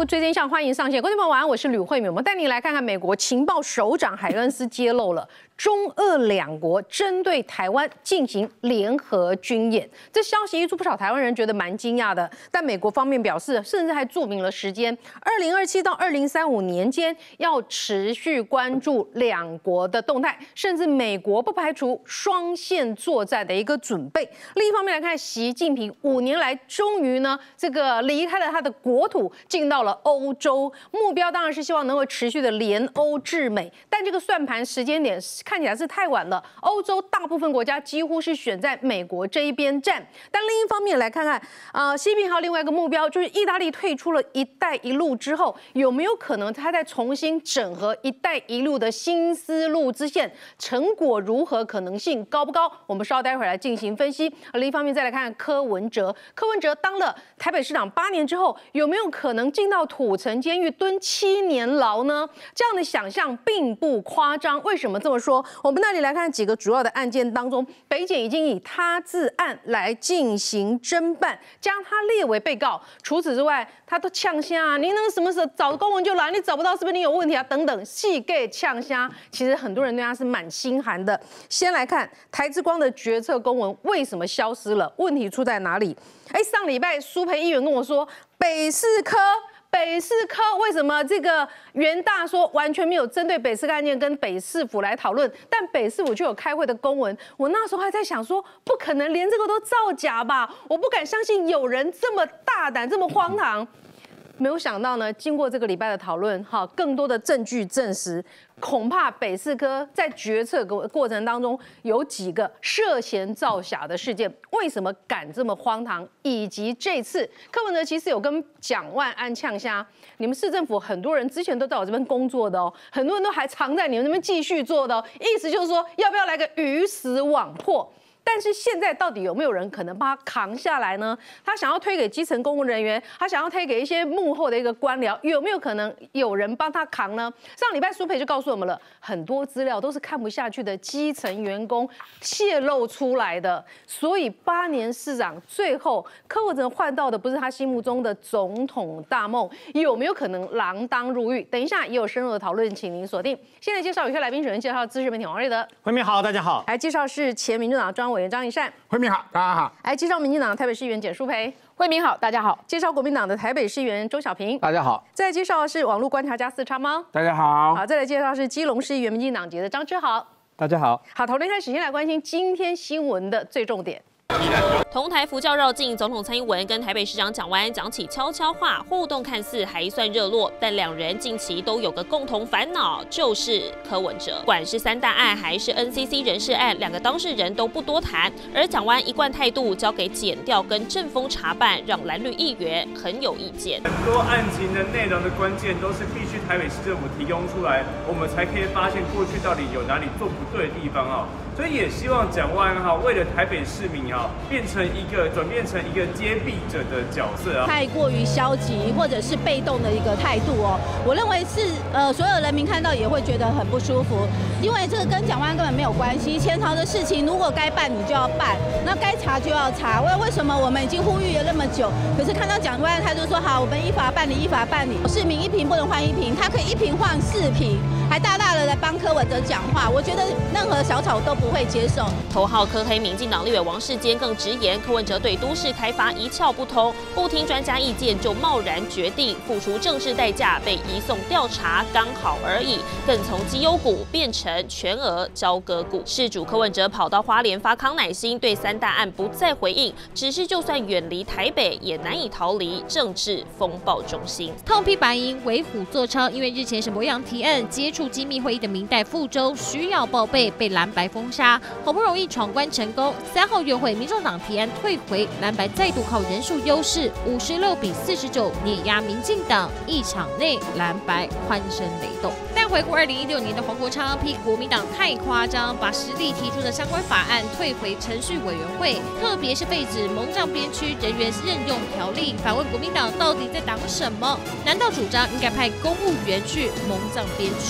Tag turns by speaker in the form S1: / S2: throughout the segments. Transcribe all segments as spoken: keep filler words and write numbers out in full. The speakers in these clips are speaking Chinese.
S1: 入最真相，欢迎上线，观众朋友晚安，我是吕慧敏。我们带您来看看美国情报首长海恩斯揭露了中俄两国针对台湾进行联合军演。这消息一出，不少台湾人觉得蛮惊讶的。但美国方面表示，甚至还注明了时间，二零二七到二零三五年间要持续关注两国的动态，甚至美国不排除双线作战的一个准备。另一方面来看，习近平五年来终于呢，这个离开了他的国土，进到了欧洲，目标当然是希望能够持续的联欧制美，但这个算盘时间点看起来是太晚了。欧洲大部分国家几乎是选在美国这一边站，但另一方面来看看，呃，习近平还有另外一个目标，就是意大利退出了一带一路之后，有没有可能他再重新整合一带一路的新丝路支线，成果如何，可能性高不高？我们稍待会儿来进行分析。另一方面再来看看柯文哲，柯文哲当了台北市长八年之后，有没有可能进到土城监狱蹲七年牢呢？这样的想象并不夸张。为什么这么说？我们那里来看几个主要的案件当中，北检已经以他自案来进行侦办，将他列为被告。除此之外，他都呛虾啊，你能什么时候找公文就来，你找不到是不是你有问题啊？等等，细给呛虾。其实很多人对他是蛮心寒的。先来看台之光的决策公文为什么消失了？问题出在哪里？哎，上礼拜苏培议员跟我说，北市科。北市科为什么这个元大说完全没有针对北市案件跟北市府来讨论，但北市府就有开会的公文？我那时候还在想说，不可能连这个都造假吧？我不敢相信有人这么大胆，这么荒唐。没有想到呢，经过这个礼拜的讨论，哈，更多的证据证实，恐怕北市科在决策过程当中有几个涉嫌造假的事件。为什么敢这么荒唐？以及这次柯文哲其实有跟蒋万安呛虾，你们市政府很多人之前都在我这边工作的哦，很多人都还藏在你们那边继续做的哦，意思就是说，要不要来个鱼死网破？但是现在到底有没有人可能把他扛下来呢？他想要推给基层公务人员，他想要推给一些幕后的一个官僚，有没有可能有人帮他扛呢？上礼拜苏培就告诉我们了，很多资料都是看不下去的基层员工泄露出来的，所以八年市长最后柯文哲换到的不是他心目中的总统大梦，有没有可能锒铛入狱？等一下也有深入的讨论，请您锁定。现在介绍有些来宾，首先介绍资深媒体王瑞德，
S2: 慧敏好，大家好。
S1: 来介绍是前民进党中央委员张一善，
S3: 慧敏好，大家好。
S1: 来介绍民进党台北市议员简舒培，
S4: 慧敏好，大家好。
S1: 介绍国民党的台北市议员周小平，
S3: 大家好。
S1: 再来介绍是网络观察家四叉猫，
S3: 大家好。
S1: 好，再来介绍是基隆市议员民进党籍的张志豪，
S3: 大家好。
S1: 好，讨论开始，先来关心今天新闻的最重点。
S5: 同台佛教绕境，总统蔡英文跟台北市长蒋万安讲起悄悄话，互动看似还算热络，但两人近期都有个共同烦恼，就是柯文哲。不管是三大案还是 N C C 人事案，两个当事人都不多谈，而蒋万安一贯态度交给检调跟政风查办，让蓝绿议员很有意见。
S6: 很多案情的内容的关键都是必须台北市政府提供出来，我们才可以发现过去到底有哪里做不对的地方啊。所以也希望蒋万安哈，为了台北市民啊，变成一个转变成一个揭弊者的角色啊，
S7: 太过于消极或者是被动的一个态度哦，我认为是呃所有人民看到也会觉得很不舒服，因为这个跟蒋万安根本没有关系，前朝的事情如果该办你就要办，那该查就要查。为为什么我们已经呼吁了那么久，可是看到蒋万安他就说好，我们依法办理，依法办理，市民一瓶不能换一瓶，他可以一瓶换四瓶，还大大的来帮柯文哲讲话，我觉得任何小草都不会接受。
S5: 头号柯黑民进党立委王世坚更直言，柯文哲对都市开发一窍不通，不听专家意见就贸然决定，付出政治代价，被移送调查刚好而已，更从绩优股变成全额交割股。事主柯文哲跑到花莲发康乃馨，对三大案不再回应，只是就算远离台北，也难以逃离政治风暴中心。
S8: 痛批白银为虎作伥，因为日前沈伯洋提案接触机密会议的明代副州需要报备，被蓝白封杀，好不容易闯关成功。三号院会，民众党提案退回，蓝白再度靠人数优势，五十六比四十九碾压民进党，一场内蓝白欢声雷动。但回顾二零一六年的黄国昌批国民党太夸张，把实力提出的相关法案退回程序委员会，特别是废止蒙藏边区人员任用条例，反问国民党到底在挡什么？难道主张应该派公务员去蒙藏边区？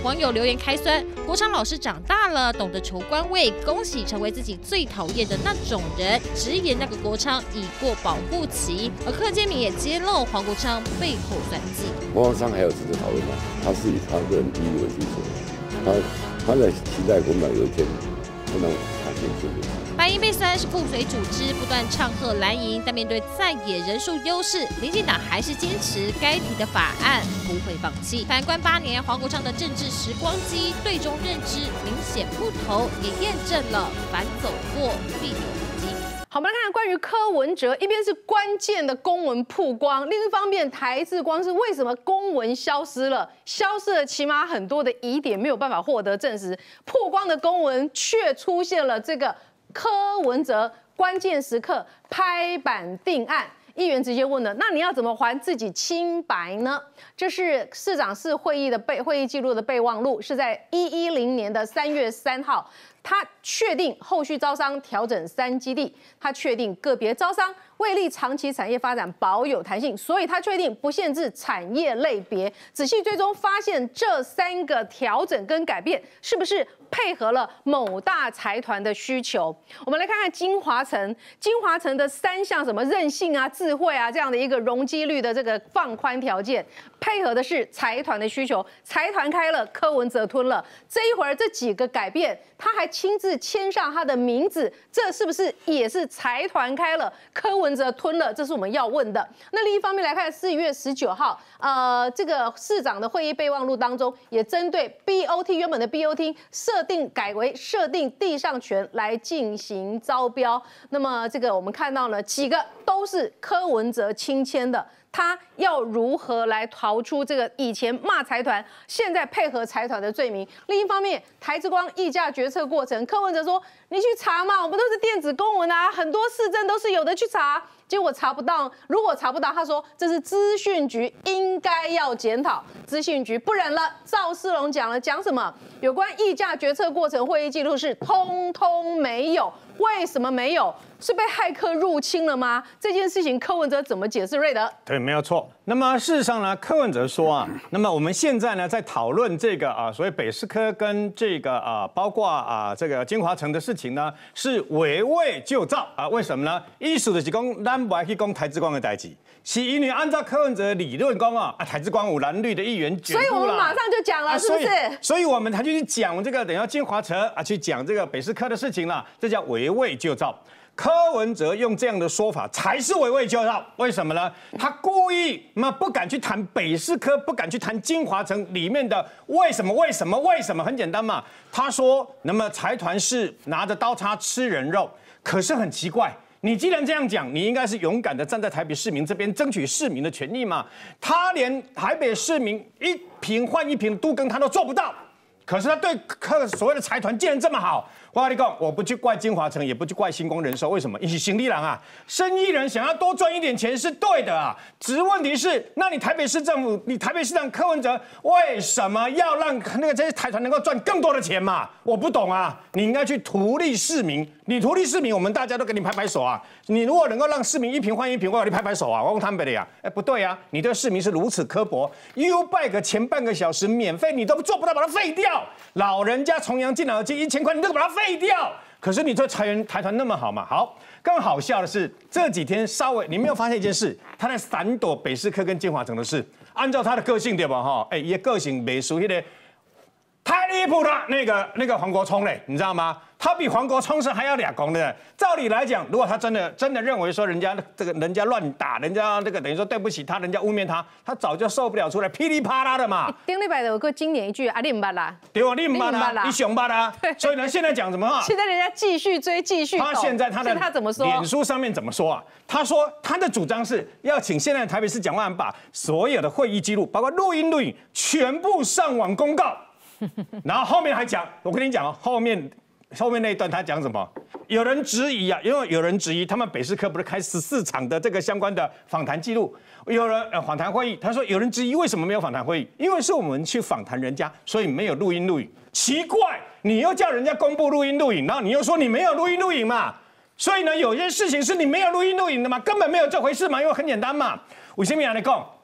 S8: 网友留言开酸：国昌老师长大了，懂得求官位，恭喜成为自己最讨厌的那种人。直言那个国昌已过保护期。而柯建铭也揭露黄国昌背后算计。
S2: 黄国昌还有值得讨论吗？他是以他个人利益为基础，他他在期待国民党有一天会让他先进入。
S8: 白银被酸是附随组织，不断唱和蓝营，但面对在野人数优势，民进党还是坚持该提的法案不会放弃。反观八年，黄国昌的政治时光机对中认知明显不同，也验证了反走过必留痕迹。
S1: 好，我们来看看关于柯文哲，一边是关键的公文曝光，另一方面台智光是为什么公文消失了？消失了，起码很多的疑点没有办法获得证实，曝光的公文却出现了这个柯文哲关键时刻拍板定案。议员直接问了，那你要怎么还自己清白呢？这是市长室会议的备会议记录的备忘录，是在一一零年的三月三号。他确定后续招商调整三基地，他确定个别招商为利长期产业发展保有弹性，所以他确定不限制产业类别。仔细追踪发现，这三个调整跟改变是不是配合了某大财团的需求？我们来看看金华城，金华城的三项什么韧性啊、智慧啊这样的一个容积率的这个放宽条件，配合的是财团的需求，财团开了，柯文哲吞了。这一会儿这几个改变，他还亲自签上他的名字，这是不是也是财团开了，柯文哲吞了？这是我们要问的。那另一方面来看，四月十九号，呃，这个市长的会议备忘录当中，也针对 B O T 原本的 B O T 设定改为设定地上权来进行招标。那么这个我们看到了几个都是柯文哲亲签的。他要如何来逃出这个以前骂财团，现在配合财团的罪名？另一方面，台之光议价决策过程，柯文哲说：“你去查嘛，我们都是电子公文啊，很多市政都是有的去查。”结果查不到，如果查不到，他说这是资讯局应该要检讨，资讯局不忍了。赵世龙讲了，讲什么？有关议价决策过程会议记录是通通没有，为什么没有？是被骇客入侵了吗？这件事情柯文哲怎么解释？瑞德，
S3: 对，没有错。那么事实上呢，柯文哲说啊，那么我们现在呢在讨论这个啊，所谓北市科跟这个啊，包括啊这个金华城的事情呢，是围魏救赵啊。为什么呢？意思就是讲，咱不爱去讲台之光的代志，是因为按照柯文哲的理论讲啊，啊台之光有蓝绿的议员卷入了，
S1: 所以我们马上就讲了，是不是？
S3: 所以，所以我们才去讲这个，等一下金华城啊，去讲这个北市科的事情了，这叫围魏救赵。柯文哲用这样的说法才是围魏救赵，为什么呢？他故意嘛不敢去谈北市科，不敢去谈金华城里面的为什么为什么为什么？很简单嘛，他说那么财团是拿着刀叉吃人肉，可是很奇怪。你既然这样讲，你应该是勇敢的站在台北市民这边，争取市民的权益嘛。他连台北市民一坪换一坪的都更他都做不到，可是他对客所谓的财团竟然这么好。我跟你讲，我不去怪金华城，也不去怪星光人寿，为什么？因为行李人啊，生意人想要多赚一点钱是对的啊，只是问题是，那你台北市政府，你台北市长柯文哲为什么要让那个这些财团能够赚更多的钱嘛？我不懂啊，你应该去图利市民，你图利市民，我们大家都给你拍拍手啊。你如果能够让市民一瓶换一瓶，我给你拍拍手啊，我用坦白的呀。哎，不对啊，你对市民是如此刻薄 ，U bike 前半个小时免费，你都做不到把它废掉，老人家重阳敬老金一千块，你都把它废。废掉，可是你对财员财团那么好嘛？好，更好笑的是这几天稍微你没有发现一件事，他在闪躲北市科跟金华城的事。按照他的个性对吧？哈，哎，也个性没属于的太离谱了。那个那个黄国聪嘞，你知道吗？他比黄国聪是还要俩公的。照理来讲，如果他真的真的认为说人家这个人家乱打，人家这个等于说对不起他，人家污蔑他，他早就受不了出来噼里啪啦的嘛。
S1: 顶礼拜有个经典一句啊，你唔捌啦，
S3: 对啊，你唔捌啦，你熊捌啦。所以呢，现在讲什么话？
S1: 现在人家继续追，继续抖。
S3: 他现在他的
S1: 他怎么说？
S3: 脸书上面怎么说啊？他说他的主张是要请现在的台北市蒋万安把所有的会议记录，包括录音录影，全部上网公告。然后后面还讲，我跟你讲哦，后面。后面那一段他讲什么？有人质疑啊，因为有人质疑他们北市科不是开十四场的这个相关的访谈记录，有人呃访谈会议，他说有人质疑为什么没有访谈会议？因为是我们去访谈人家，所以没有录音录影。奇怪，你又叫人家公布录音录影，然后你又说你没有录音录影嘛？所以呢，有些事情是你没有录音录影的嘛，根本没有这回事嘛，因为很简单嘛。为什么要来讲？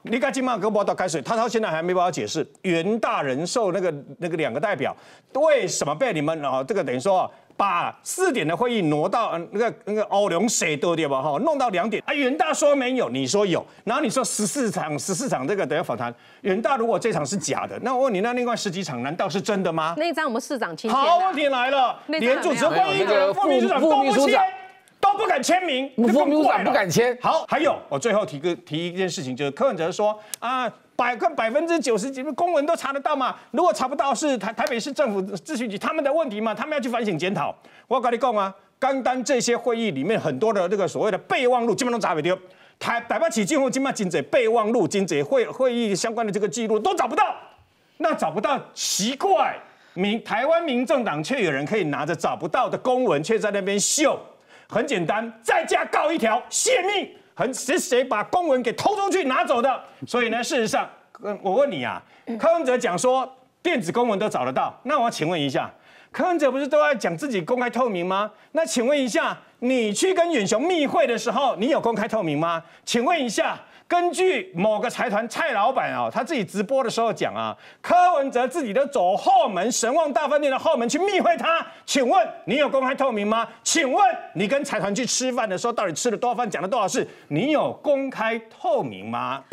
S3: 你看金马哥报道开始，他到现在还没办法解释元大人寿那个那个两个代表为什么被你们啊这个等于说把四点的会议挪到那个那个欧龙谁都对吧哈，弄到两点啊。元大说没有，你说有，然后你说十四场十四场这个等下访谈，元大如果这场是假的，那我问你，那另外十几场难道是真的吗？
S1: 那一张我们市长亲签。
S3: 好，问题来了，连主持会议的副秘书长都不签。都不敢签名，
S4: 副秘书长不敢签。
S3: 好，还有我最后提个提一件事情，就是柯文哲说啊，百分百分之九十几公文都查得到嘛，如果查不到是台台北市政府秩序局他们的问题嘛，他们要去反省检讨。我跟你讲啊，单单这些会议里面很多的这个所谓的备忘录，基本都查不到。台台北市政府今嘛真侪备忘录，真侪会会议相关的这个记录都找不到，那找不到奇怪，民台湾民众党却有人可以拿着找不到的公文，却在那边秀。很简单，再加告一条泄密，很是谁把公文给偷出去拿走的？所以呢，事实上，我问你啊，柯文哲讲说电子公文都找得到，那我请问一下，柯文哲不是都在讲自己公开透明吗？那请问一下，你去跟远雄密会的时候，你有公开透明吗？请问一下。根据某个财团蔡老板啊，他自己直播的时候讲啊，柯文哲自己都走后门，神旺大饭店的后门去密会他。请问你有公开透明吗？请问你跟财团去吃饭的时候，到底吃了多少饭，讲了多少事？你有公开透明吗？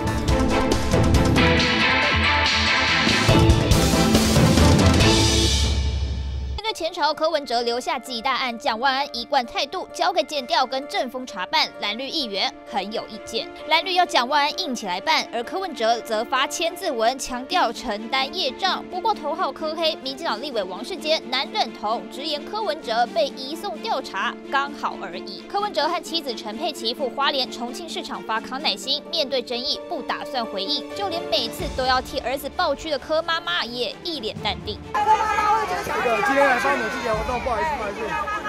S9: 前朝柯文哲留下几大案，蒋万安一贯态度交给检调跟政风查办，蓝绿议员很有意见。蓝绿要蒋万安硬起来办，而柯文哲则发签字文强调承担业障。不过头号柯黑民进党立委王世坚难认同，直言柯文哲被移送调查刚好而已。柯文哲和妻子陈佩琪赴花莲重庆市场发康乃馨，面对争议不打算回应，就连每次都要替儿子抱屈的柯妈妈也一脸淡定。柯妈妈会觉得想要今天来帮。
S10: 之前活动不好意思，不好意思。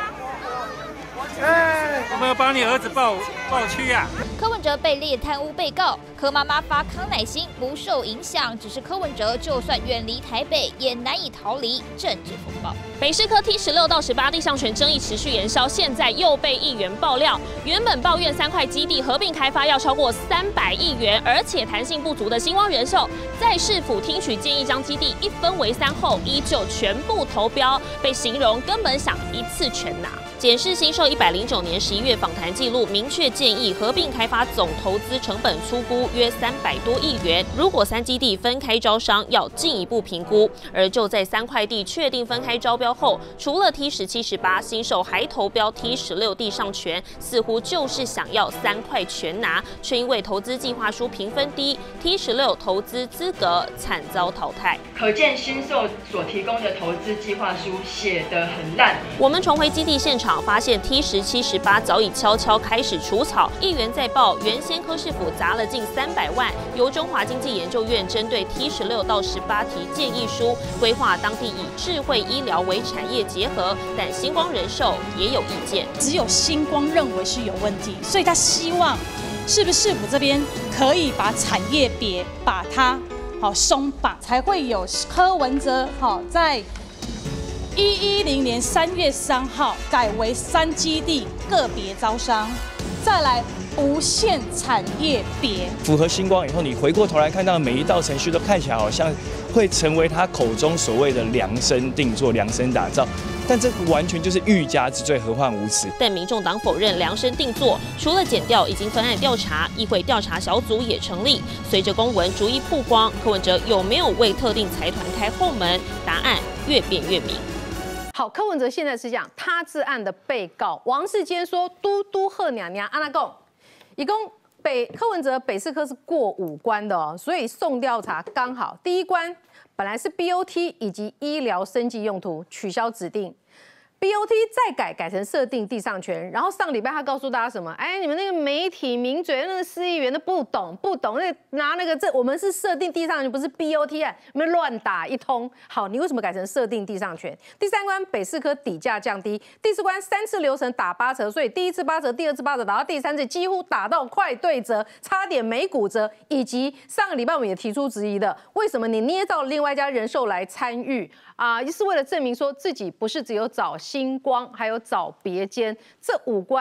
S10: 哎，我们要帮你儿子报报屈呀。
S9: 柯文哲被列贪污被告，柯妈妈发康乃馨不受影响，只是柯文哲就算远离台北，也难以逃离政治风暴。
S5: 北市科 T 十六到十八地上权争议持续延烧，现在又被议员爆料，原本抱怨三块基地合并开发要超过三百亿元，而且弹性不足的星光人寿，在市府听取建议将基地一分为三后，依旧全部投标，被形容根本想一次全拿。检视新售一百零九年十一月访谈记录，明确建议合并开发总投资成本粗估约三百多亿元。如果三基地分开招商，要进一步评估。而就在三块地确定分开招标后，除了 T 十七、十八，新售还投标 T 十六地上权，似乎就是想要三块全拿，却因为投资计划书评分低 ，T 十六投资资格惨遭淘汰。
S11: 可见新售所提供的投资计划书写得很烂。
S5: 我们重回基地现场。发现 T 十七、十八早已悄悄开始除草，议员在报，原先柯市府砸了近三百万，由中华经济研究院针对 T 十六到十八提建议书，规划当地以智慧医疗为产业结合，但星光人寿也有意见，
S12: 只有星光认为是有问题，所以他希望是不是市府这边可以把产业别把它好松绑，才会有柯文哲好在。一一零年三月三号改为三基地个别招商，再来不限产业别，
S13: 符合星光以后，你回过头来看到每一道程序都看起来好像会成为他口中所谓的量身定做、量身打造，但这完全就是欲加之罪，何患无辞。
S5: 但民众党否认量身定做，除了检调已经分案调查，议会调查小组也成立。随着公文逐一曝光，柯文哲有没有为特定财团开后门？答案越辩越明。
S1: 好，柯文哲现在是这样，他治案的被告王世坚说，嘟嘟贺娘娘安那贡，一共北柯文哲北市科是过五关的哦，所以送调查刚好第一关本来是 B O T 以及医疗生技用途取消指定。B O T 再改改成设定地上权，然后上礼拜他告诉大家什么？哎，你们那个媒体名嘴那个市议员都不懂不懂，那拿那个这我们是设定地上权，不是 B O T 啊，你们乱打一通。好，你为什么改成设定地上权？第三关北市科底价降低，第四关三次流程打八折，所以第一次八折，第二次八折，打到第三次几乎打到快对折，差点没骨折。以及上个礼拜我们也提出质疑的，为什么你捏造另外一家人寿来参与啊？是为了证明说自己不是只有找星光，还有找别间，这五关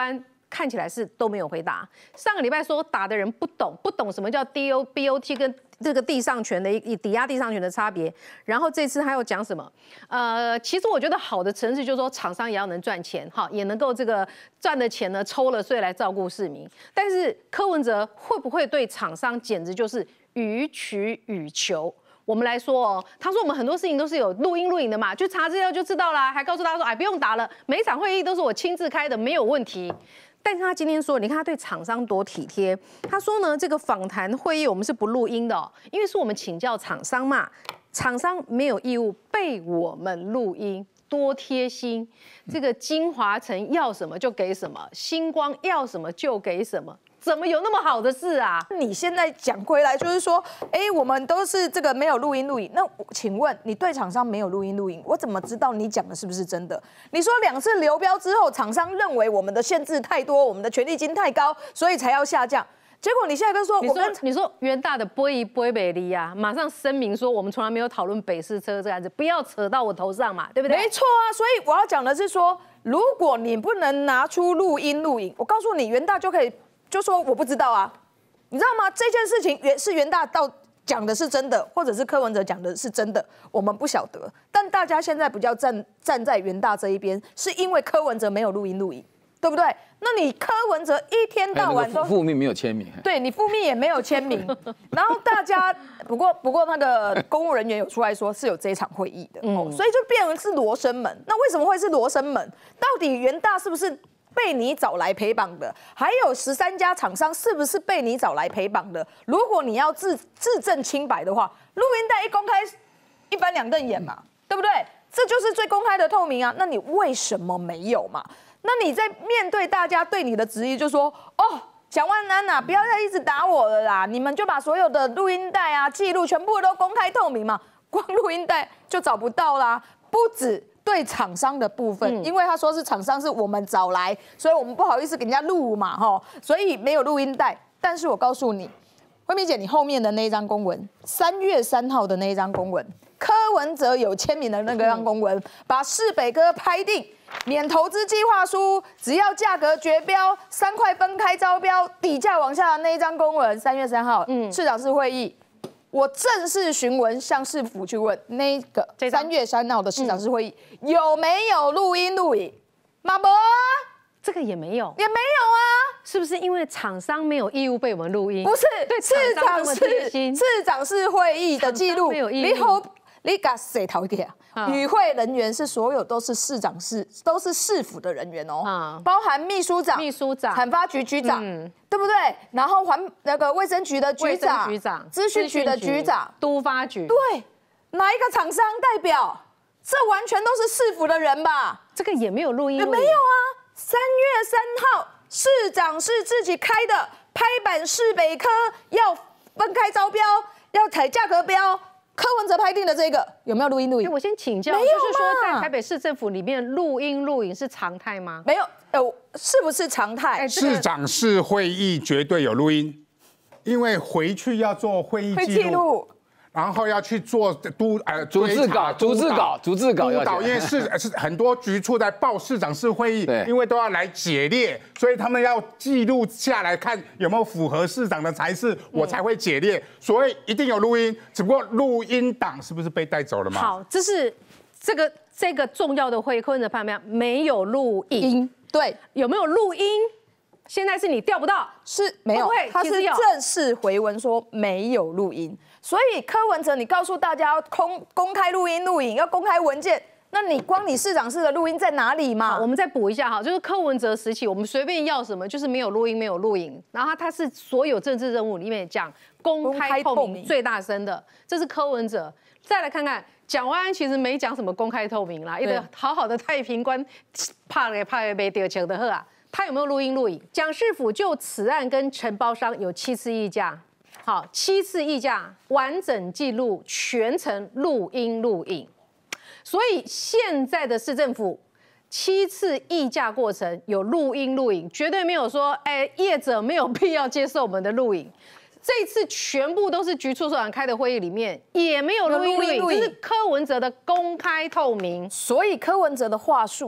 S1: 看起来是都没有回答。上个礼拜说打的人不懂，不懂什么叫 D O B O T 跟这个地上权的一抵押地上权的差别。然后这次他又讲什么？呃，其实我觉得好的城市就是说厂商也要能赚钱，哈，也能够这个赚的钱呢抽了税来照顾市民。但是柯文哲会不会对厂商简直就是予取予求？我们来说哦，他说我们很多事情都是有录音录影的嘛，就查资料就知道啦，还告诉大家说，哎，不用打了，每一场会议都是我亲自开的，没有问题。但是他今天说，你看他对厂商多体贴。他说呢，这个访谈会议我们是不录音的、哦，因为是我们请教厂商嘛，厂商没有义务被我们录音，多贴心。这个金华城要什么就给什么，星光要什么就给什么。怎么有那么好的事啊？
S4: 你现在讲回来就是说，哎，我们都是这个没有录音录影。那请问你对厂商没有录音录影，我怎么知道你讲的是不是真的？你说两次流标之后，厂商认为我们的限制太多，我们的权利金太高，所以才要下降。结果你现在跟说，
S1: 你说你说元大的波一波北利啊，马上声明说我们从来没有讨论北市车这个案子，不要扯到我头上嘛，对不对？
S4: 没错啊，所以我要讲的是说，如果你不能拿出录音录影，我告诉你，元大就可以。就说我不知道啊，你知道吗？这件事情原是元大到讲的是真的，或者是柯文哲讲的是真的，我们不晓得。但大家现在比较站站在元大这一边，是因为柯文哲没有录音录影，对不对？那你柯文哲一天到晚都
S14: 副秘没有签名，
S4: 对你副秘也没有签名，然后大家不过不过那个公务人员有出来说是有这一场会议的，嗯，所以就变成是罗生门。那为什么会是罗生门？到底元大是不是被你找来陪绑的？还有十三家厂商是不是被你找来陪绑的？如果你要自自证清白的话，录音带一公开，一翻两瞪眼嘛，对不对？这就是最公开的透明啊。那你为什么没有嘛？那你在面对大家对你的质疑，就说哦，蒋万安呐，不要再一直打我了啦，你们就把所有的录音带啊、记录全部都公开透明嘛，光录音带就找不到啦，不止。对厂商的部分，嗯、因为他说是厂商是我们找来，所以我们不好意思给人家录嘛，哈，所以没有录音带。但是我告诉你，慧敏姐，你后面的那一张公文，三月三号的那一张公文，柯文哲有签名的那个张公文，嗯、把市北哥拍定免投资计划书，只要价格绝标，三块分开招标，底价往下的那一张公文，三月三号，嗯，市长室会议。我正式询问向市府去问那个三月三号的市长室会议、嗯、有没有录音录影？马博啊，
S1: 这个也没有，
S4: 也没有啊，
S1: 是不是因为厂商没有义务被我们录音？
S4: 不是，对，市长室市长室会议的记录，你好，你给谁讨一点？与会人员是所有都是市长室，都是市府的人员哦，嗯、包含秘书长、
S1: 秘书长、
S4: 产发局局长。嗯，对不对？然后环那个卫生局的局长、
S1: 局长、
S4: 资讯局的局长、
S1: 都发局，
S4: 对，哪一个厂商代表？这完全都是市府的人吧？
S1: 这个也没有录音，
S4: 也没有啊。三月三号，市长是自己开的，拍板市北科要分开招标，要采价格标。柯文哲拍定的这个有没有录音录影？
S1: 我先请教，就是说在台北市政府里面录音录影是常态吗？
S4: 没有，呃，是不是常态？
S15: 市长室会议绝对有录音，因为回去要做会议记录，然后要去做督呃
S14: 逐字稿、逐字稿、逐字稿
S15: 督导，因为是是很多局处在报市长室会议，因为都要来解列，所以他们要记录下来看有没有符合市长的才是，我才会解列，所以一定有录音，只不过录音档是不是被带走了嘛？
S1: 好，这是这个这个重要的会议，柯文哲判没没有录音，
S4: 对，
S1: 有没有录音？现在是你调不到，
S4: 是没有，他是正式回文说没有录音，所以柯文哲，你告诉大家要公公开录音录影，要公开文件，那你光你市长室的录音在哪里嘛？
S1: 我们再补一下哈，就是柯文哲时期，我们随便要什么，就是没有录音，没有录影，然后他是所有政治任务里面讲公开透明最大声的，这是柯文哲。再来看看蒋万安，其实没讲什么公开透明啦，一个好好的太平官，怕也怕也没得钱的喝啊。他有没有录音录影？蒋市府就此案跟承包商有七次议价，好，七次议价完整记录，全程录音录影。所以现在的市政府七次议价过程有录音录影，绝对没有说，哎，业者没有必要接受我们的录影。这次全部都是局处首长开的会议里面，也没有录音录影，这是柯文哲的公开透明。
S4: 所以柯文哲的话术嘛。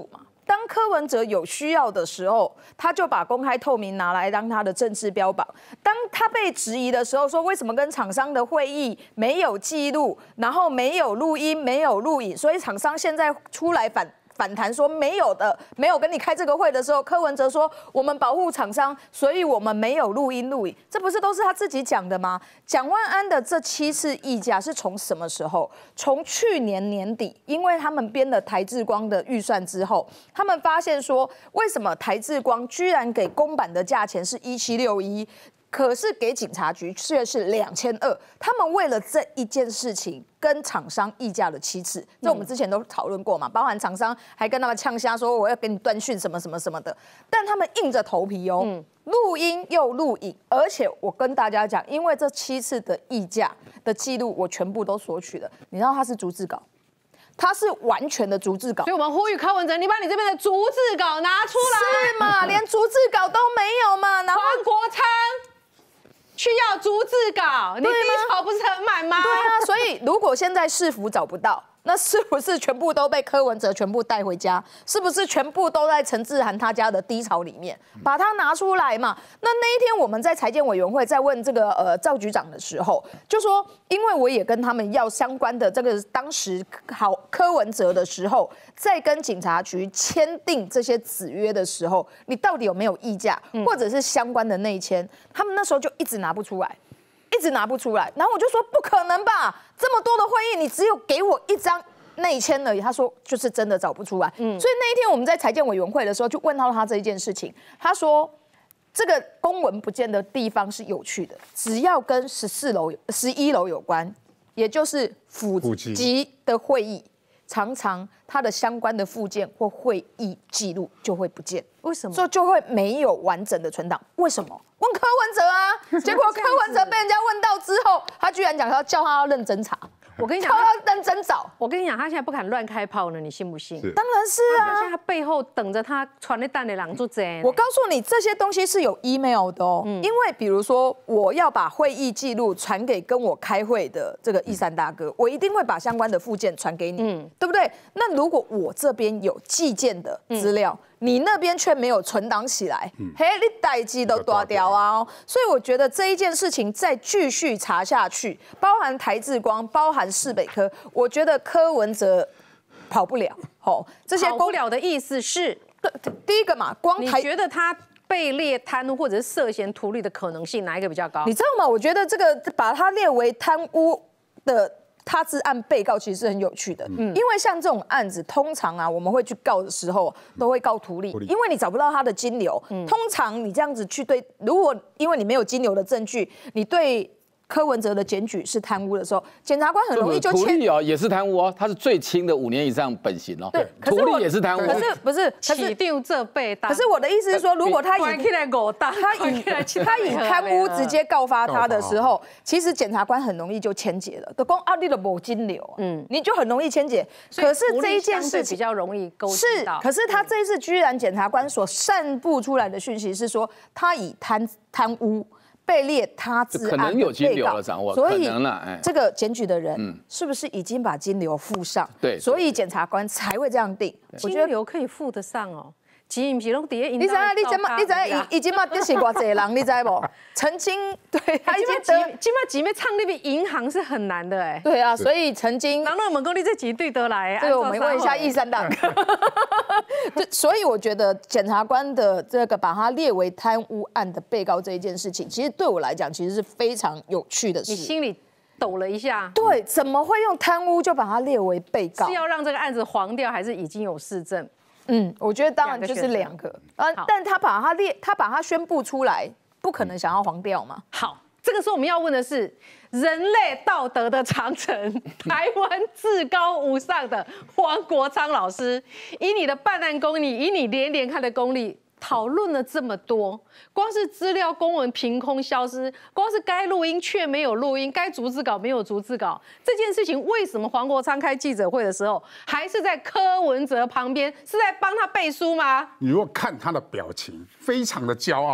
S4: 当柯文哲有需要的时候，他就把公开透明拿来当他的政治标榜。当他被质疑的时候，说为什么跟厂商的会议没有记录，然后没有录音、没有录影，所以厂商现在出来反。反弹说没有的，没有跟你开这个会的时候，柯文哲说我们保护厂商，所以我们没有录音录影，这不是都是他自己讲的吗？蒋万安的这七次议价是从什么时候？从去年年底，因为他们编了台志光的预算之后，他们发现说，为什么台志光居然给公版的价钱是一七六一？可是给警察局却是两千二，他们为了这一件事情跟厂商议价了七次，这我们之前都讨论过嘛，包含厂商还跟他们呛瞎说我要给你断讯什么什么什么的，但他们硬着头皮哦，嗯、录音又录影，而且我跟大家讲，因为这七次的议价的记录我全部都索取了，你知道它是逐字稿。它是完全的逐字稿，
S1: 所以我们呼吁柯文哲，你把你这边的逐字稿拿出来。
S4: 是嘛？连逐字稿都没有嘛？然后
S1: 黄国昌需要逐字稿，你低潮不是很满吗？
S4: 对啊，所以如果现在市府找不到，那是不是全部都被柯文哲全部带回家？是不是全部都在陈志涵他家的低潮里面，把它拿出来嘛？那那一天我们在财监委员会在问这个呃赵局长的时候，就说，因为我也跟他们要相关的这个当时好柯文哲的时候，在跟警察局签订这些子约的时候，你到底有没有议价，或者是相关的内签？他们那时候就一直拿不出来。一直拿不出来，然后我就说不可能吧，这么多的会议，你只有给我一张内签而已。他说就是真的找不出来，嗯，所以那一天我们在财监委员会的时候就问到他这一件事情，他说这个公文不见的地方是有趣的，只要跟十四楼、十一楼有关，也就是府级的会议，常常它的相关的附件或会议记录就会不见。
S1: 为什么？
S4: 所以就会没有完整的存档。为什么？问柯文哲啊，结果柯文哲被人家问到之后，他居然讲要叫他要认真查。
S1: 我跟你讲，
S4: 叫他认真找。
S1: 我跟你讲，他现在不敢乱开炮呢，你信不信？
S4: 当然是啊。
S1: 现在他背后等着他传的弹的狼做贼。
S4: 我告诉你，这些东西是有 email 的哦。嗯、因为比如说，我要把会议记录传给跟我开会的这个义山大哥，我一定会把相关的附件传给你，嗯、对不对？那如果我这边有寄件的资料，嗯你那边却没有存档起来，嗯、嘿，你代机都断掉啊、哦！所以我觉得这一件事情再继续查下去，包含台志光，包含市北科，我觉得柯文哲跑不了。哦，
S1: 这些跑不了的意思是，
S4: 第一个嘛，光台
S1: 你觉得他被列贪污或者是涉嫌图利的可能性哪一个比较高？
S4: 你知道吗？我觉得这个把它列为贪污的。他治案被告其实是很有趣的，嗯、因为像这种案子，通常啊，我们会去告的时候，都会告图利，因为你找不到他的金流。嗯、通常你这样子去对，如果因为你没有金流的证据，你对柯文哲的检举是贪污的时候，检察官很容易就
S14: 图利哦，也是贪污哦，他是最轻的五年以上本刑哦。
S4: 对，
S14: 图利也是贪污。
S4: 可是不是？可是
S1: 这被
S4: 可是我的意思是说，如果他以他以他以贪污直接告发他的时候，其实检察官很容易就签结了。都公啊，你的某金流，嗯，你就很容易签结。可是这一件事情
S1: 比较容易勾
S4: 是，可是他这一次居然检察官所散布出来的讯息是说，他以贪贪污。被列他治案
S14: 可能有金流了，掌握，
S4: 所以这个检举的人是不是已经把金流附上？
S14: 对，
S4: 所以检察官才会这样定。
S1: 我觉得流可以附得上哦。钱不是拢底下，
S4: 你知道？你怎么？你知道？已已经嘛，就是偌济人，你知不？曾经对，他已经
S1: 得，今嘛钱要唱那边银行是很难的哎。
S4: 对啊，所以曾经，
S1: 然后我们公司这几对得来，
S4: 这个我们问一下义山大哥。就所以我觉得检察官的这个把他列为贪污案的被告这一件事情，其实对我来讲其实是非常有趣的事。
S1: 你心里抖了一下。
S4: 对，怎么会用贪污就把他列为被告？
S1: 是要让这个案子黄掉，还是已经有事证？
S4: 嗯，我觉得当然就是两个，啊，但他把他列，他把他宣布出来，不可能想要黄掉嘛。
S1: 好，这个时候我们要问的是，人类道德的长城，台湾至高无上的黄国昌老师，以你的办案功力，以你连连看的功力。讨论了这么多，光是资料公文凭空消失，光是该录音却没有录音，该逐字稿没有逐字稿，这件事情为什么黄国昌开记者会的时候，还是在柯文哲旁边，是在帮他背书吗？
S15: 你如果看他的表情，非常的骄傲。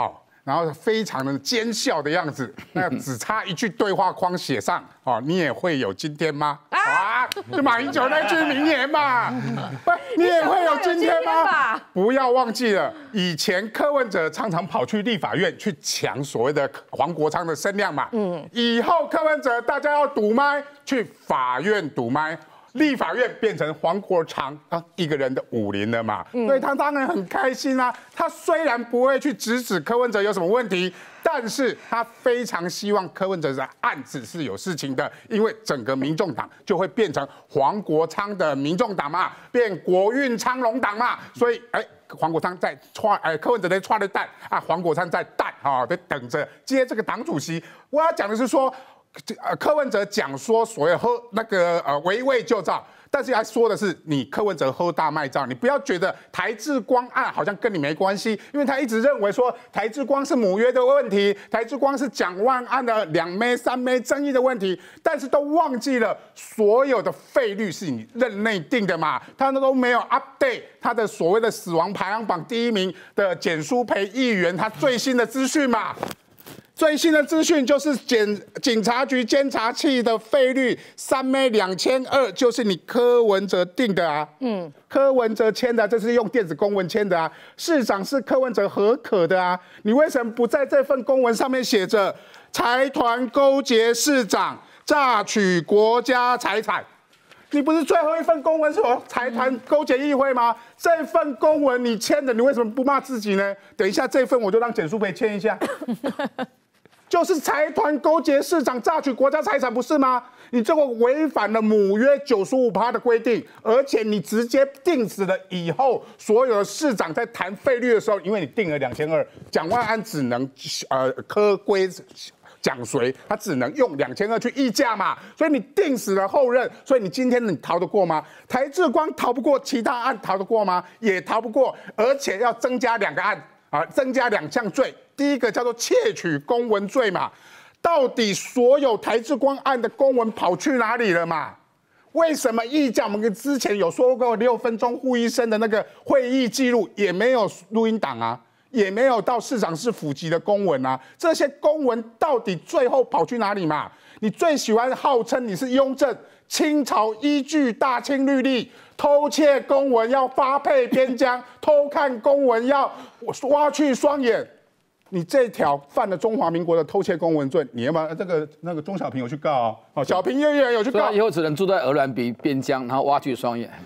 S15: 然后非常的奸笑的样子，那只差一句对话框写上哦，你也会有今天吗？啊，就马英九那句名言嘛，不，你也会有今天吗？不要忘记了，以前柯文哲常常跑去立法院去抢所谓的黄国昌的声量嘛，嗯，以后柯文哲大家要堵麦，去法院堵麦。立法院变成黄国昌啊一个人的武林了嘛，所以他当然很开心啊。他虽然不会去直指柯文哲有什么问题，但是他非常希望柯文哲的案子是有事情的，因为整个民众党就会变成黄国昌的民众党嘛，变国运昌隆党嘛，所以哎。黄国昌在抓，哎，柯文哲在抓的蛋啊，黄国昌在蛋啊，在等着接这个党主席。我要讲的是说。呃，柯文哲讲说所谓喝那个呃围魏救赵，但是他说的是你柯文哲喝大卖照，你不要觉得台智光案好像跟你没关系，因为他一直认为说台智光是母约的问题，台智光是蒋万案的两枚三枚争议的问题，但是都忘记了所有的费率是你任内定的嘛，他都没有 update 他的所谓的死亡排行榜第一名的简书培议员他最新的资讯嘛。最新的资讯就是检警察局监察器的费率三枚两千二，就是你柯文哲定的啊，嗯，柯文哲签的，这是用电子公文签的啊，市长是柯文哲核可的啊，你为什么不在这份公文上面写着财团勾结市长榨取国家财产？你不是最后一份公文是我财团勾结议会吗？这份公文你签的，你为什么不骂自己呢？等一下这份我就让简书培签一下。就是财团勾结市长榨取国家财产，不是吗？你这个违反了母约九十五趴的规定，而且你直接定死了以后所有的市长在谈费率的时候，因为你定了两千二，蒋万安只能呃科规讲谁，他只能用两千二去议价嘛，所以你定死了后任，所以你今天你逃得过吗？台智光逃不过，其他案逃得过吗？也逃不过，而且要增加两个案啊，增加两项罪。第一个叫做窃取公文罪嘛，到底所有台智光案的公文跑去哪里了嘛？为什么议价？我们之前有说过六分钟护医生的那个会议记录也没有录音档啊，也没有到市长室府级的公文啊，这些公文到底最后跑去哪里嘛？你最喜欢号称你是雍正，清朝依据大清律例。偷窃公文要发配边疆，偷看公文要挖去双眼。你这条犯了中华民国的偷窃公文罪，你要不要这个那个钟小平有去告哦？哦，小平议员有去告，
S14: 以后只能住在鹅銮鼻边疆，然后挖去双眼。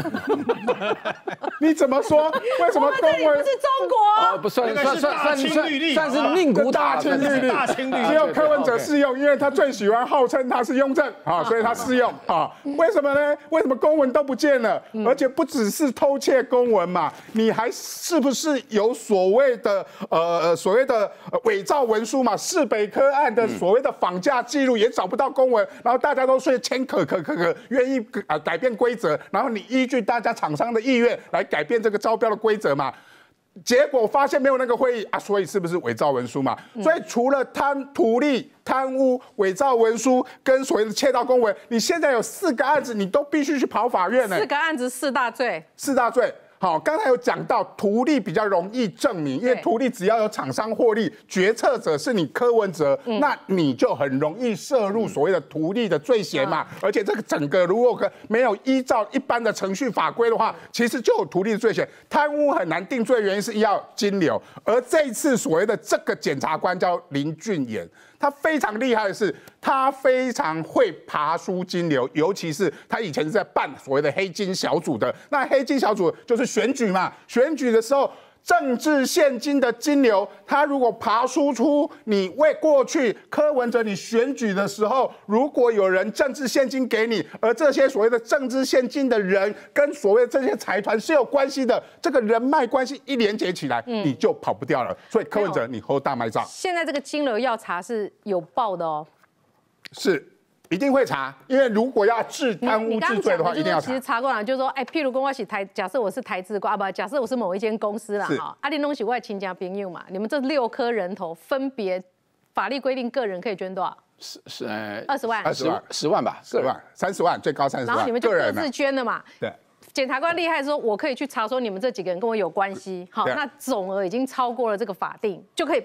S15: 你怎么说？为什么公文
S1: 不是中国？
S14: 哦，不算算算算算是命古
S15: 大清律例，只有柯文哲适用，因为他最喜欢号称他是雍正啊，所以他适用啊。为什么呢？为什么公文都不见了？而且不只是偷窃公文嘛，你还是不是有所谓的呃所谓的伪造文书嘛？市北科案的所谓的访价记录也找不到公文，然后大家都说签可可可可，愿意啊改变规则，然后你依据大家厂商的意愿来改变这个招标的规则嘛？结果发现没有那个会议啊，所以是不是伪造文书嘛？所以除了贪图利、贪污、伪造文书跟所谓的窃盗公文，你现在有四个案子，你都必须去跑法院呢。
S1: 四个案子四大罪，
S15: 四大罪。好，刚才有讲到图利比较容易证明，因为图利只要有厂商获利，决策者是你柯文哲，嗯、那你就很容易涉入所谓的图利的罪嫌嘛。嗯、而且这个整个如果没有依照一般的程序法规的话，其实就有图利的罪嫌。贪污很难定罪，原因是要金流。而这一次所谓的这个检察官叫林俊衍。他非常厉害的是，他非常会爬出金流，尤其是他以前是在办所谓的黑金小组的。那黑金小组就是选举嘛，选举的时候政治现金的金流，他如果爬输出你为过去柯文哲你选举的时候，如果有人政治现金给你，而这些所谓的政治现金的人跟所谓的这些财团是有关系的，这个人脉关系一连接起来，嗯、你就跑不掉了。所以柯文哲你喝大卖照，
S1: 现在这个金流要查是有报的哦，
S15: 是。一定会查，因为如果要治贪污治罪的话，一定要查。
S1: 其实查过来就是说，哎，譬如跟我是台，假设我是台资啊，不，假设我是某一间公司啦，哈，啊，你拢是我的亲家朋友嘛，你们这六颗人头分别法律规定个人可以捐多少？
S14: 是是呃
S1: 二十万，
S15: 二十万，
S14: 十万吧，
S15: 十万，三十万，最高三十万。
S1: 然后你们就各自捐了嘛？
S15: 对。
S1: 检察官厉害说，我可以去查说你们这几个人跟我有关系，好，那总额已经超过了这个法定，就可以办。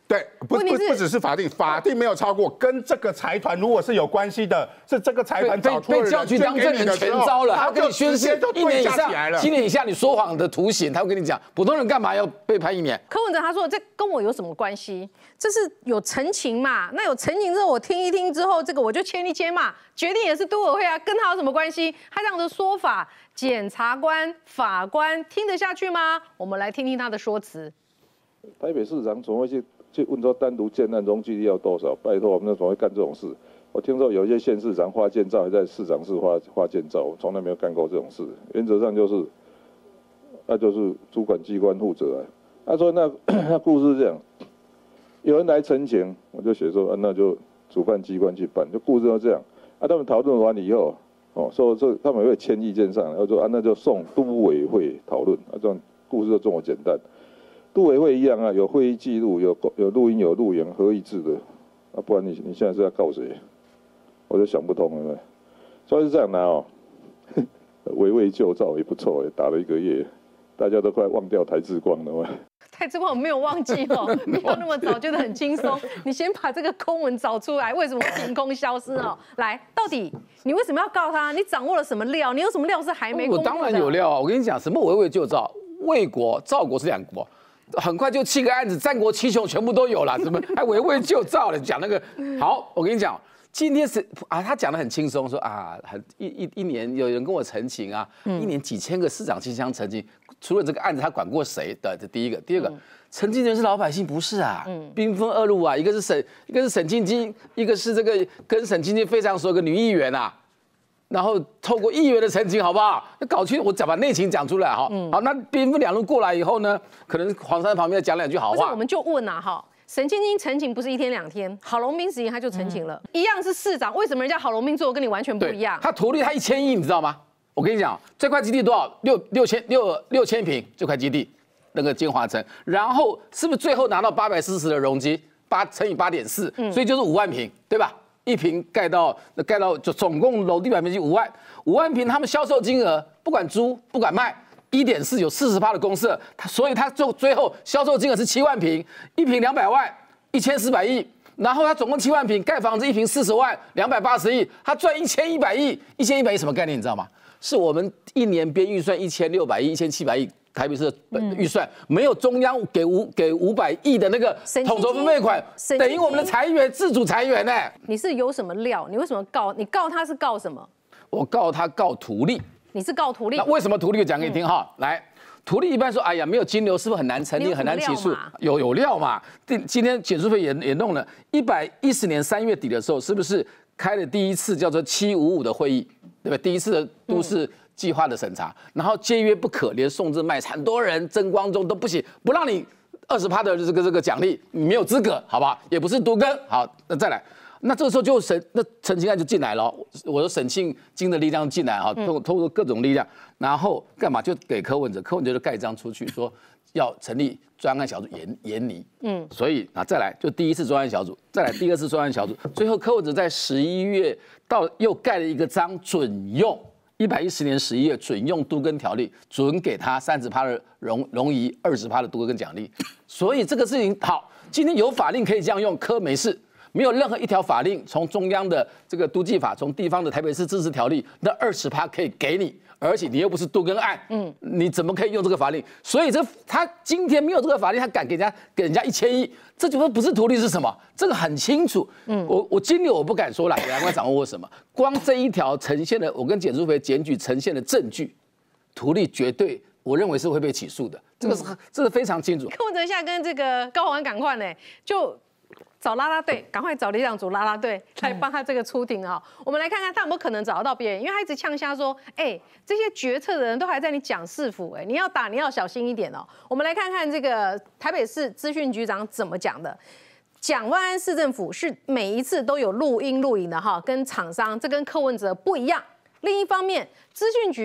S15: 对，不不不只是法定，法定没有超过，跟这个财团如果是有关系的，是这个财团找出
S14: 被叫去当证人全招了，他跟你宣誓一年以上，七年以下你说谎的徒刑，他会跟你讲，普通人干嘛要被判一年？
S1: 柯文哲他说这跟我有什么关系？这是有陈情嘛？那有陈情之后，我听一听之后，这个我就签一签嘛，决定也是都委会啊，跟他有什么关系？他这样的说法，检察官、法官听得下去吗？我们来听听他的说辞。
S16: 台北市长总会去。去问说单独建案容积率要多少？拜托，我们怎么会干这种事？我听说有一些县市长发建造还在市长室发发建造，我从来没有干过这种事。原则上就是，那就是主管机关负责啊。他说那那故事是这样，有人来陈情，我就写说，啊、那就主办机关去办，就故事都这样。啊，他们讨论完以后，哦，说这他们会签意见上来，他说啊，那就送都委会讨论，啊，这样故事就这么简单。都委会一样啊，有会议记录，有有录音，有录影，合议制的，啊，不然你你现在是要告谁？我就想不通了，所以是这样的哦，围魏救赵也不错哎，打了一个月，大家都快忘掉台之光了嘛。
S1: 台之光我没有忘记哦，没有那么早，觉得很轻松。你先把这个公文找出来，为什么凭空消失哦？来，到底你为什么要告他？你掌握了什么料？你有什么料是还没公布的？
S14: 我当然有料啊！我跟你讲，什么围魏救赵？魏国、赵国是两国。很快就七个案子，战国七雄全部都有了，怎么还围魏救赵了？讲那个好，我跟你讲，今天是啊，他讲得很轻松，说啊，很一一一年有人跟我陈情啊，嗯、一年几千个市长信箱陈情，除了这个案子，他管过谁的？这第一个，第二个，陈情人是老百姓，不是啊，嗯，兵分二路啊，一个是沈，一个是沈清金，一个是这个跟沈清金非常熟的女议员啊。然后透过议员的陈情，好不好？那搞清我讲把内情讲出来哈。嗯、好，那兵分两路过来以后呢，可能黄珊旁边再讲两句好话。
S1: 不是，我们就问啊哈，沈清金陈情不是一天两天，郝龙斌时间他就陈情了，嗯、一样是市长，为什么人家郝龙斌做的跟你完全不一样？
S14: 他图利他一千亿，你知道吗？我跟你讲，这块基地多少？六六千六六千平，这块基地那个金华城，然后是不是最后拿到八百四十的容积，八乘以八点四，所以就是五万平，对吧？一坪盖到盖到就总共楼地板面积五万，五万坪，他们销售金额不管租不管卖，一点四有四十趴的公设，所以他最最后销售金额是七万坪，一坪两百万，一千四百亿，然后他总共七万坪盖房子一坪四十万，两百八十亿，他赚一千一百亿，一千一百亿什么概念你知道吗？是我们一年编预算一千六百亿、一千七百亿。台北市的预算没有中央给五给五百亿的那个统筹分配款，等于我们的裁员自主裁员呢。
S1: 你是有什么料？你为什么告？你告他是告什么？
S14: 我告他告图利。
S1: 你是告图利？
S14: 那为什么图利？我讲给你听哈。来，图利一般说，哎呀，没有金流是不是很难成立、很难起诉？有有料嘛？今今天检事会也也弄了，一百一十年三月底的时候，是不是开了第一次叫做七五五的会议？对吧？第一次的都市计划的审查，然后接约不可，连送至卖很多人曾光宗都不行，不让你二十趴的这个这个奖励，你没有资格，好吧？也不是都更好，那再来，那这个时候就审那陈情案就进来了，我的沈庆金的力量进来哈，通过通过各种力量，然后干嘛就给柯文哲，柯文哲就盖章出去说要成立专案小组研研拟，嗯，所以啊再来就第一次专案小组，再来第二次专案小组，最后柯文哲在十一月到又盖了一个章准用。一百一十年十一月准用都更条例，准给他三十趴的容容移，二十趴的都更奖励。所以这个事情好，今天有法令可以这样用，柯没事，没有任何一条法令从中央的这个都计法，从地方的台北市自治条例，那二十趴可以给你，而且你又不是都更案，嗯，你怎么可以用这个法令？所以这他今天没有这个法令，他敢给人家给人家一千亿，这就说不是图利是什么？这个很清楚。嗯，我我金流我不敢说了，两官掌握什么？光这一条呈现的，我跟检察会检举呈现的证据，图利绝对，我认为是会被起诉的。这个是、嗯、这个非常清楚。
S1: 柯文哲现在跟这个高虹安赶快呢，就找啦啦队，赶快找里长组啦啦队来帮他这个出庭啊！我们来看看他有没有可能找得到别人，因为他一直呛瞎说，哎、欸，这些决策的人都还在你蒋市府，哎，你要打你要小心一点哦。我们来看看这个台北市资讯局长怎么讲的。蒋万安市政府是每一次都有录音录影的哈，跟厂商，这跟柯文哲不一样。另一方面，资讯局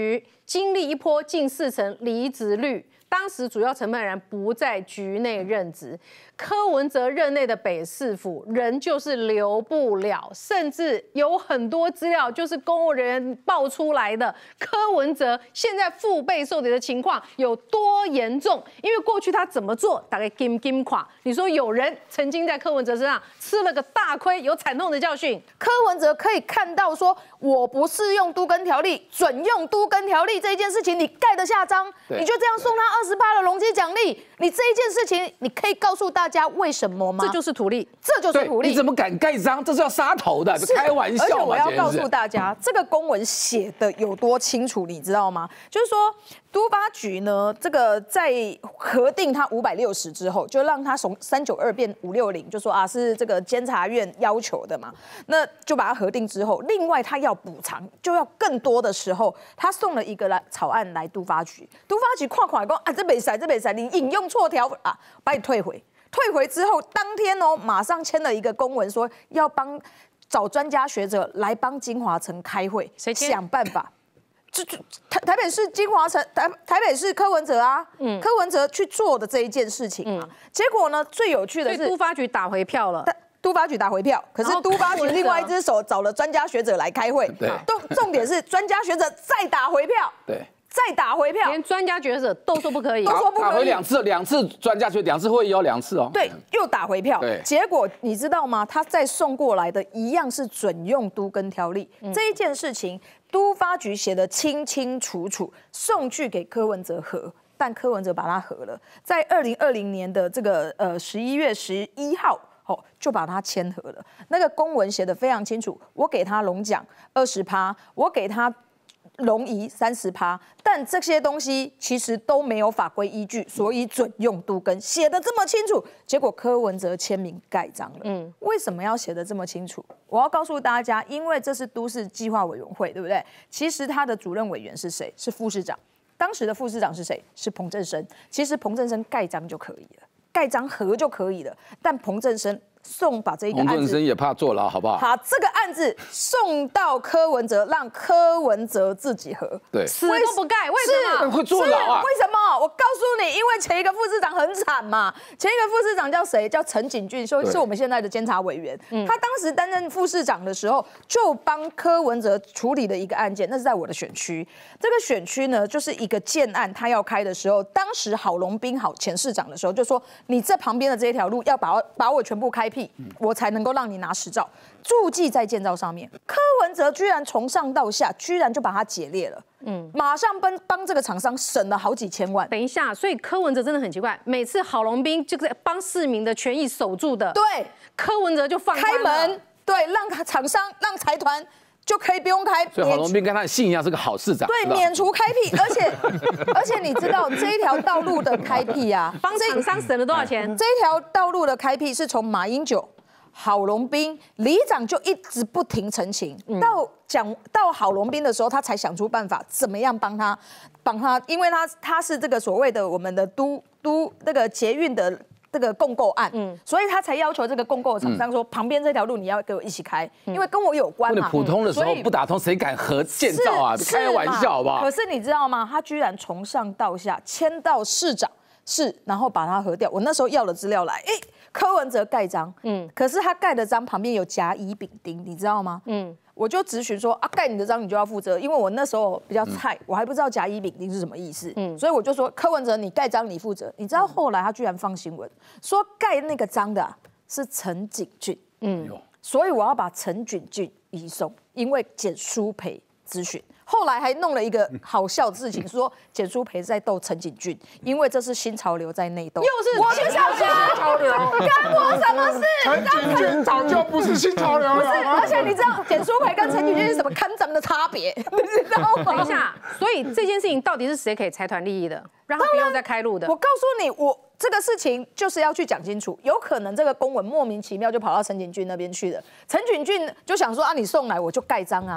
S1: 经历一波近四成离职率。当时主要承办人不在局内任职，柯文哲任内的北市府仍就是留不了，甚至有很多资料就是公务人员爆出来的。柯文哲现在腹背受敌的情况有多严重？因为过去他怎么做，大概金金垮。你说有人曾经在柯文哲身上吃了个大亏，有惨痛的教训。
S4: 柯文哲可以看到说，我不适用都更条例，准用都更条例这一件事情，你盖得下章，你就这样送他二十趴的容积奖励，你这一件事情，你可以告诉大家为什么吗？
S1: 这就是图利，
S4: 这就是图利。
S14: 你怎么敢盖章？这是要杀头的，开玩笑嘛！
S4: 而且我要告诉大家，这个公文写的有多清楚，你知道吗？就是说，都发局呢，这个在核定他五百六十之后，就让他从三九二变五六零，就说啊是这个监察院要求的嘛，那就把它核定之后，另外他要补偿，就要更多的时候，他送了一个来草案来都发局，都发局跨跨讲啊这没使这没使，你引用错条啊，把你退回。退回之后，当天哦，马上签了一个公文，说要帮找专家学者来帮金华城开会，想办法。这这台台北市金华城台台北市柯文哲啊，嗯，柯文哲去做的这一件事情啊，嗯、结果呢，最有趣的是
S1: 都发局打回票了。
S4: 都发局打回票，可是都发局另外一只手找了专家学者来开会，
S14: 对，
S4: 重重点是专家学者再打回票，
S14: 对。
S4: 再打回票，
S1: 连专家学者都说不可以，
S4: 都说不可以，
S14: 打回两次，两次专家学两次会议有两次哦。
S4: 对，又打回票。
S14: 对，
S4: 结果你知道吗？他再送过来的一样是准用都更条例、嗯、这一件事情，都发局写得清清楚楚，送去给柯文哲核，但柯文哲把它核了，在二零二零年的这个呃十一月十一号。哦，就把它签合了。那个公文写得非常清楚，我给他龙奖二十趴，我给他龙仪三十趴，但这些东西其实都没有法规依据，所以准用都更，写得这么清楚，结果柯文哲签名盖章了。嗯，为什么要写得这么清楚？我要告诉大家，因为这是都市计划委员会，对不对？其实他的主任委员是谁？是副市长。当时的副市长是谁？是彭振声。其实彭振声盖章就可以了。盖章核就可以了，但彭振声送把这一个案子，
S14: 彭振声也怕坐牢，好不好？
S4: 好，这个案子送到柯文哲，让柯文哲自己核，
S14: 对，
S1: 死都不盖，为什么
S14: 会坐牢啊？
S4: 为什么？我告诉你，因为前一个副市长很惨嘛，前一个副市长叫谁？叫陈景峻，是我们现在的监察委员。嗯、他当时担任副市长的时候，就帮柯文哲处理了一个案件，那是在我的选区。这个选区呢，就是一个建案，他要开的时候，当时郝龙斌郝前市长的时候就说，你这旁边的这一条路要把我把我全部开辟。我才能够让你拿实照，注记在建造上面。柯文哲居然从上到下，居然就把它解列了，嗯，马上帮帮这个厂商省了好几千万。
S1: 等一下，所以柯文哲真的很奇怪，每次郝龙斌就是帮市民的权益守住的，
S4: 对，
S1: 柯文哲就放
S4: 开门，对，让厂商让财团。就可以不用开，
S14: 所以郝龙斌跟他的信一样是个好市长，
S4: 对，免除开辟，而且而且你知道这一条道路的开辟啊，
S1: 帮厂商省了多少钱？
S4: 这一条道路的开辟是从马英九、郝龙斌里长就一直不停陈情，嗯、到讲到郝龙斌的时候，他才想出办法，怎么样帮他帮他，因为他他是这个所谓的我们的都都那个捷运的。这个共购案，嗯，所以他才要求这个共购厂商说，旁边这条路你要给我一起开，因为跟我有关嘛。
S14: 普通的时候不打通，谁敢合建造啊？开玩笑好不好？
S4: 可是你知道吗？他居然从上到下签到市长是，然后把它核掉。我那时候要了资料来，哎，柯文哲盖章，嗯，可是他盖的章旁边有甲乙丙丁，你知道吗？嗯。我就质询说啊，盖你的章你就要负责，因为我那时候比较菜，嗯、我还不知道甲乙丙丁是什么意思，嗯，所以我就说柯文哲你盖章你负责。你知道后来他居然放新闻说盖那个章的、啊、是陈景峻，嗯，所以我要把陈景峻移送，因为简书培咨询。后来还弄了一个好笑的事情，说简书培在斗陈景峻，因为这是新潮流在内斗。
S1: 又是
S4: 我不想新潮流，干我什么事？
S15: 陈景峻早就不是新潮流了。
S4: 不是，而且你知道简书培跟陈景峻是什么看咱们的差别？你知道吗？
S1: 等一下，所以这件事情到底是谁可以财团利益的，让他不用再开路的？
S4: 我告诉你，我这个事情就是要去讲清楚。有可能这个公文莫名其妙就跑到陈景峻那边去了，陈景峻就想说啊，你送来我就盖章啊。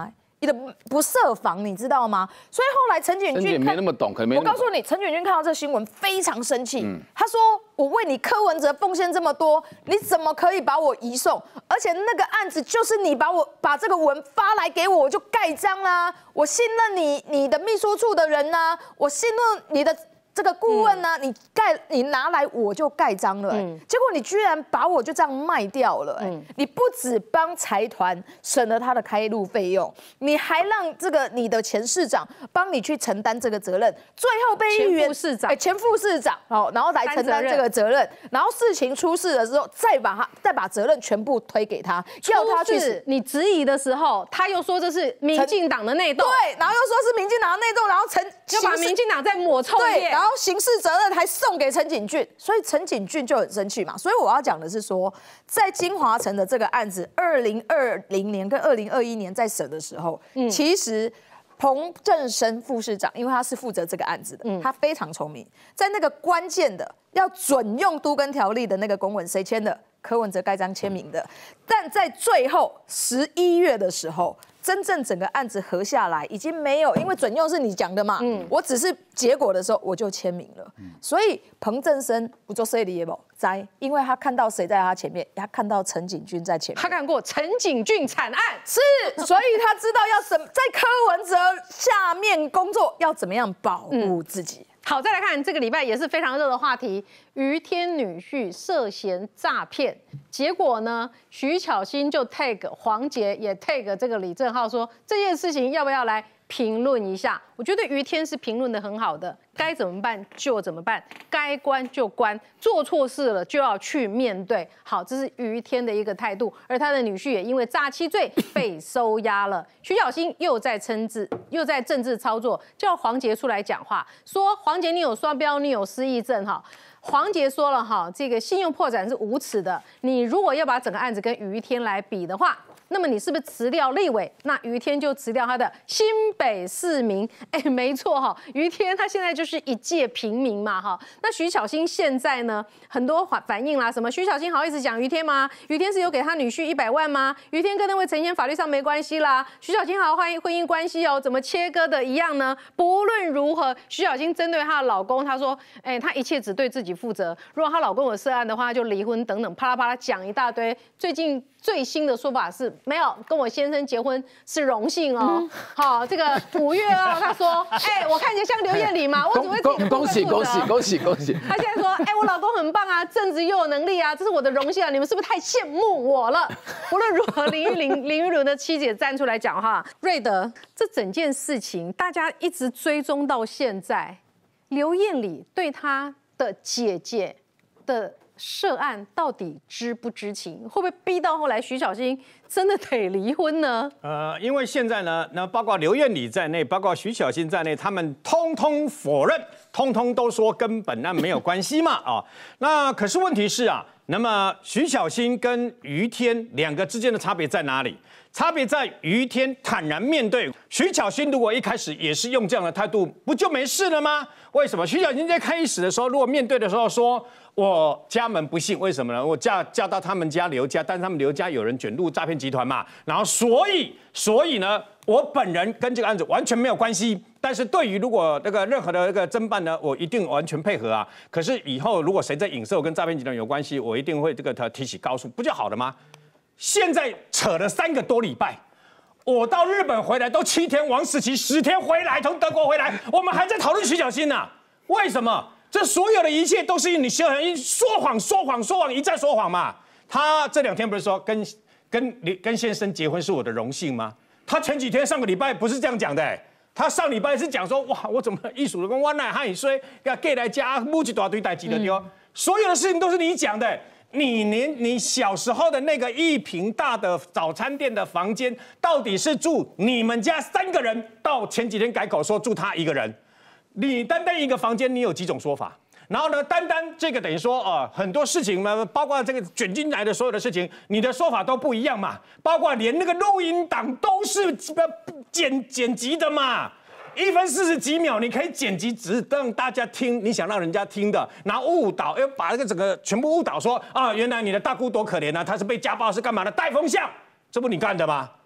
S4: 的不设防，你知道吗？所以后来陈景峻
S14: 没那么懂，可能没那么懂。
S4: 我告诉你，陈景峻看到这新闻非常生气，嗯、他说：“我为你柯文哲奉献这么多，你怎么可以把我移送？而且那个案子就是你把我把这个文发来给我，我就盖章啦。我信任你，你的秘书处的人呐、啊，我信任你的。”这个顾问呢、啊，你盖你拿来我就盖章了、欸嗯，结果你居然把我就这样卖掉了、欸，嗯、你不只帮财团省了他的开路费用，你还让这个你的前市长帮你去承担这个责任，最后被议员
S1: 前副市长，
S4: 哎、欸，前副市长哦，然后来承担这个责任，然后事情出事的时候再把他再把责任全部推给他，要他去
S1: 你质疑的时候，他又说这是民进党的内斗，
S4: 对，然后又说是民进党的内斗，然后陈
S1: 就把民进党在抹臭
S4: 对，然后刑事责任还送给陈景峻，所以陈景峻就很生气嘛。所以我要讲的是说，在金华城的这个案子，二零二零年跟二零二一年在审的时候，嗯、其实彭正生副市长，因为他是负责这个案子的，嗯、他非常聪明，在那个关键的要准用都更条例的那个公文，谁签的？柯文哲盖章签名的。但在最后十一月的时候。真正整个案子核下来，已经没有，因为准用是你讲的嘛，嗯、我只是结果的时候我就签名了，嗯、所以彭正生不做 C 理也不在，因为他看到谁在他前面，他看到陈景峻在前面，
S1: 他看过陈景峻惨案，
S4: 是，所以他知道要怎在柯文哲下面工作要怎么样保护自己。嗯
S1: 好，再来看这个礼拜也是非常热的话题，于天女婿涉嫌诈骗，结果呢，徐巧芯就 tag 黄捷，也 tag 这个李正皓说这件事情要不要来评论一下？我觉得于天是评论的很好的，该怎么办就怎么办，该关就关，做错事了就要去面对。好，这是于天的一个态度，而他的女婿也因为诈欺罪被收押了。徐巧芯又在称字，又在政治操作，叫黄捷出来讲话，说黄捷你有双标，你有失忆症哈。黄捷说了哈，这个信用破产是无耻的，你如果要把整个案子跟于天来比的话。那么你是不是辞掉立委？那于天就辞掉他的新北市民。哎，没错哈，于天他现在就是一介平民嘛哈。那徐巧芯现在呢，很多反应啦，什么徐巧芯好意思讲于天吗？于天是有给他女婿一百万吗？于天跟那位陈先法律上没关系啦。徐巧芯好欢迎婚姻关系哦，怎么切割的一样呢？不论如何，徐巧芯针对她的老公，她说，哎，她一切只对自己负责。如果她老公有涉案的话，就离婚等等，啪啦啪啦讲一大堆。最近最新的说法是。没有跟我先生结婚是荣幸哦。嗯、好，这个五月哦，他说，哎、欸，我看起来像刘燕里嘛，我只会自己
S14: 恭喜恭喜恭喜恭喜。
S1: 他现在说，哎、欸，我老公很棒啊，正直又有能力啊，这是我的荣幸啊，你们是不是太羡慕我了？无论如何，林育玲林育伦的妻子也站出来讲话。瑞德，这整件事情大家一直追踪到现在，刘燕里对他的姐姐的。涉案到底知不知情？会不会逼到后来徐巧芯真的得离婚呢？
S3: 呃，因为现在呢，那包括刘燕里在内，包括徐巧芯在内，他们通通否认，通通都说跟本案没有关系嘛啊。那可是问题是啊，那么徐巧芯跟于天两个之间的差别在哪里？差别在于天坦然面对，徐巧芯如果一开始也是用这样的态度，不就没事了吗？为什么？徐巧芯在开始的时候，如果面对的时候说。我家门不幸，为什么呢？我嫁嫁到他们家刘家，但是他们刘家有人卷入诈骗集团嘛，然后所以所以呢，我本人跟这个案子完全没有关系。但是对于如果那个任何的那个侦办呢，我一定完全配合啊。可是以后如果谁在影射跟诈骗集团有关系，我一定会这个他提起告诉，不就好了吗？现在扯了三个多礼拜。我到日本回来都七天，王世奇十天回来，从德国回来，我们还在讨论徐巧芯呢。为什么？这所有的一切都是因为你徐巧芯说谎、说谎、说谎，一再说谎嘛。他这两天不是说跟跟跟先生结婚是我的荣幸吗？他前几天上个礼拜不是这样讲的、欸，他上礼拜是讲说，哇，我怎么艺术的跟我奶害衰，要给来家木一大堆代志的丢，嗯、所有的事情都是你讲的、欸。你连你小时候的那个一坪大的早餐店的房间，到底是住你们家三个人，到前几天改口说住他一个人。你单单一个房间，你有几种说法？然后呢，单单这个等于说，呃，很多事情呢，包括这个卷进来的所有的事情，你的说法都不一样嘛。包括连那个录音档都是剪剪辑的嘛，一分四十几秒，你可以剪辑，只是让大家听你想让人家听的，然后误导，要把那个整个全部误导说啊，原来你的大姑多可怜啊，她是被家暴是干嘛的，带风向，这不你干的吗？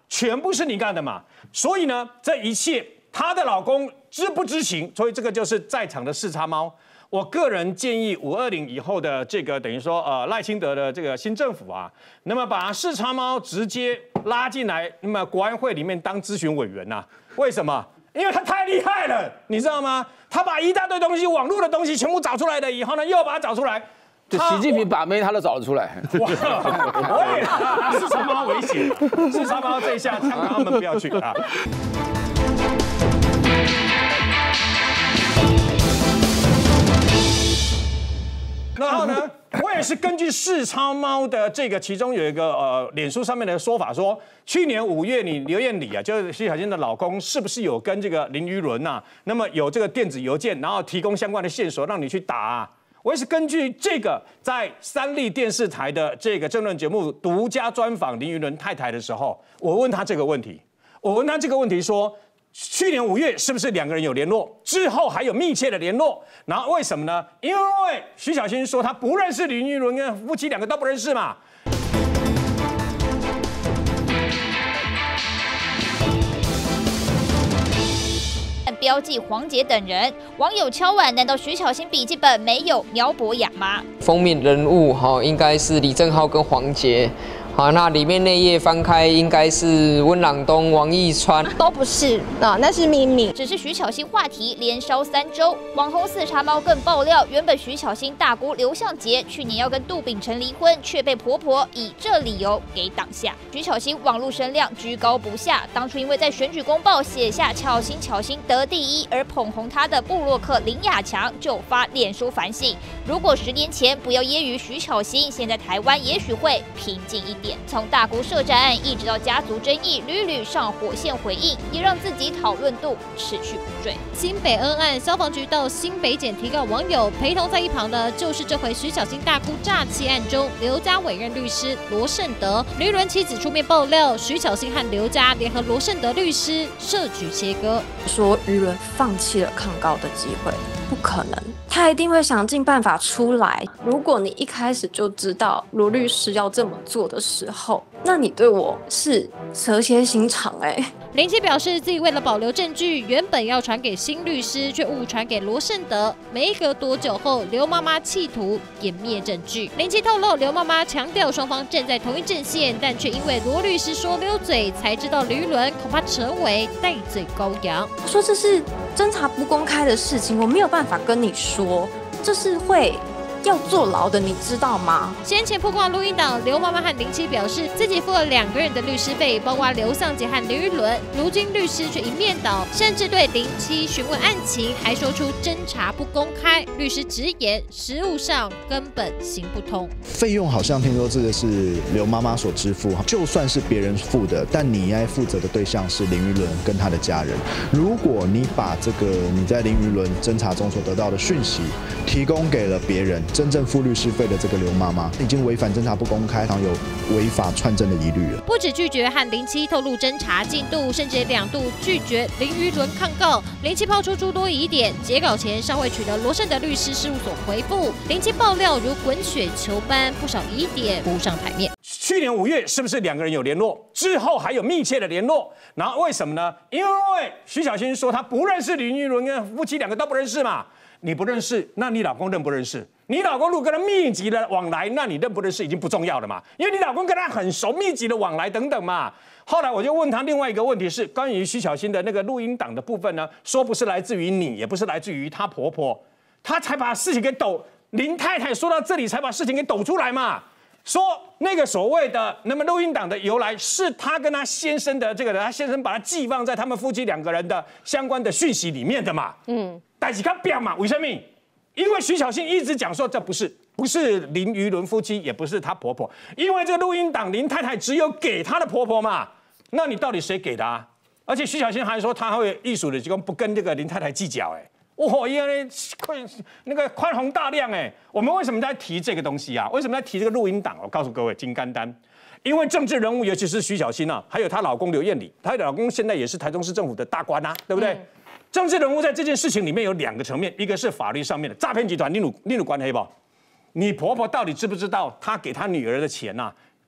S3: 全部是你干的嘛。所以呢，这一切她的老公知不知情？所以这个就是在场的视察猫。我个人建议五二零以后的这个等于说呃赖清德的这个新政府啊，那么把视察猫直接拉进来，那么国安会里面当咨询委员呐、啊？为什么？因为他太厉害了，你知道吗？他把一大堆东西、网络的东西全部找出来了以后呢，又把它找出来。
S14: 就习近平把妹，他都找得出来。
S3: 哇，我也视察猫危险，视察猫这一下，香港他们不要去啊。然后呢，我也是根据视察猫的这个，其中有一个呃，脸书上面的说法说，去年五月你刘彦礼啊，就是徐小新的老公，是不是有跟这个林于伦呐，那么有这个电子邮件，然后提供相关的线索让你去打啊？我也是根据这个，在三立电视台的这个政论节目独家专访林于伦太太的时候，我问他这个问题，我问他这个问题说。去年五月是不是两个人有联络？之后还有密切的联络，然后为什么呢？因为徐小新说他不认识林于伦，跟夫妻两个都不认识嘛。
S9: 标记黄杰等人，网友敲碗，难道徐巧芯笔记本没有苗博雅吗？
S17: 封面人物哈，应该是李正浩跟黄杰。好，那里面内页翻开应该是温朗东、王一川，
S9: 都不是啊，那是秘密。只是徐巧芯话题连烧三周，网红四茶猫更爆料，原本徐巧芯大姑刘向杰去年要跟杜秉辰离婚，却被婆婆以这理由给挡下。徐巧芯网络声量居高不下，当初因为在选举公报写下巧芯巧芯得第一而捧红她的部落客林雅强就发脸书反省，如果十年前不要揶揄徐巧芯，现在台湾也许会平静一点。从大姑涉债案一直到家族争议，屡屡上火线回应，也让自己讨论度持续不坠。
S8: 新北恩案，消防局到新北检提告网友，陪同在一旁的就是这回徐小新大姑诈欺案中刘家委任律师罗胜德。吕伦妻子出面爆料，徐小新和刘家联合罗胜德律师设局切割，
S18: 说于伦放弃了抗告的机会，不可能。他一定会想尽办法出来。如果你一开始就知道罗律师要这么做的时候，那你对我是蛇蝎心肠哎、欸。
S8: 林七表示，自己为了保留证据，原本要传给新律师，却误传给罗胜德。没隔多久后，刘妈妈企图湮灭证据。林七透露，刘妈妈强调双方站在同一阵线，但却因为罗律师说溜嘴，才知道吕伦恐怕成为戴罪羔羊。
S18: 说这是侦查不公开的事情，我没有办法跟你说，这是会要坐牢的，你知道吗？
S8: 先前曝光录音档，刘妈妈和林七表示自己付了两个人的律师费，包括刘向杰和林于伦。如今律师却一面倒，甚至对林七询问案情，还说出侦查不公开。律师直言，实务上根本行不通。
S19: 费用好像听说这个是刘妈妈所支付，就算是别人付的，但你应该负责的对象是林于伦跟他的家人。如果你把这个你在林于伦侦查中所得到的讯息提供给了别人，真正付律师费的这个刘妈妈已经违反侦查不公开，有违法串证的疑虑了。
S8: 不止拒绝和林七透露侦查进度，甚至两度拒绝林于伦抗告。林七抛出诸多疑点，截稿前尚未取得罗胜德律师事务所回复。林七爆料如滚雪球般，不少疑点浮上台面。
S3: 去年五月是不是两个人有联络？之后还有密切的联络，然后为什么呢？因为徐小新说他不认识林于伦，跟夫妻两个都不认识嘛。你不认识，那你老公认不认识？你老公如果跟他密集的往来，那你认不认识已经不重要了嘛，因为你老公跟他很熟，密集的往来等等嘛。后来我就问他另外一个问题是关于徐小新的那个录音档的部分呢，说不是来自于你，也不是来自于她婆婆，她才把事情给抖。林太太说到这里才把事情给抖出来嘛，说那个所谓的那么录音档的由来是她跟她先生的这个，她先生把它寄放在他们夫妻两个人的相关的讯息里面的嘛，嗯。但是他表嘛，为什么？因为徐小新一直讲说这不是不是林于伦夫妻，也不是她婆婆，因为这个录音档林太太只有给她的婆婆嘛，那你到底谁给的啊？而且徐小新还说他会艺术的就不跟这个林太太计较，哎，哇，因为宽那个宽宏大量，哎，我们为什么在提这个东西啊？为什么在提这个录音档？我告诉各位，金干单。因为政治人物，尤其是徐小新啊，还有她老公刘彦礼，她老公现在也是台中市政府的大官啊，对不对？嗯，政治人物在这件事情里面有两个层面，一个是法律上面的诈骗集团，你有你有关黑不？你婆婆到底知不知道她给她女儿的钱呐、啊，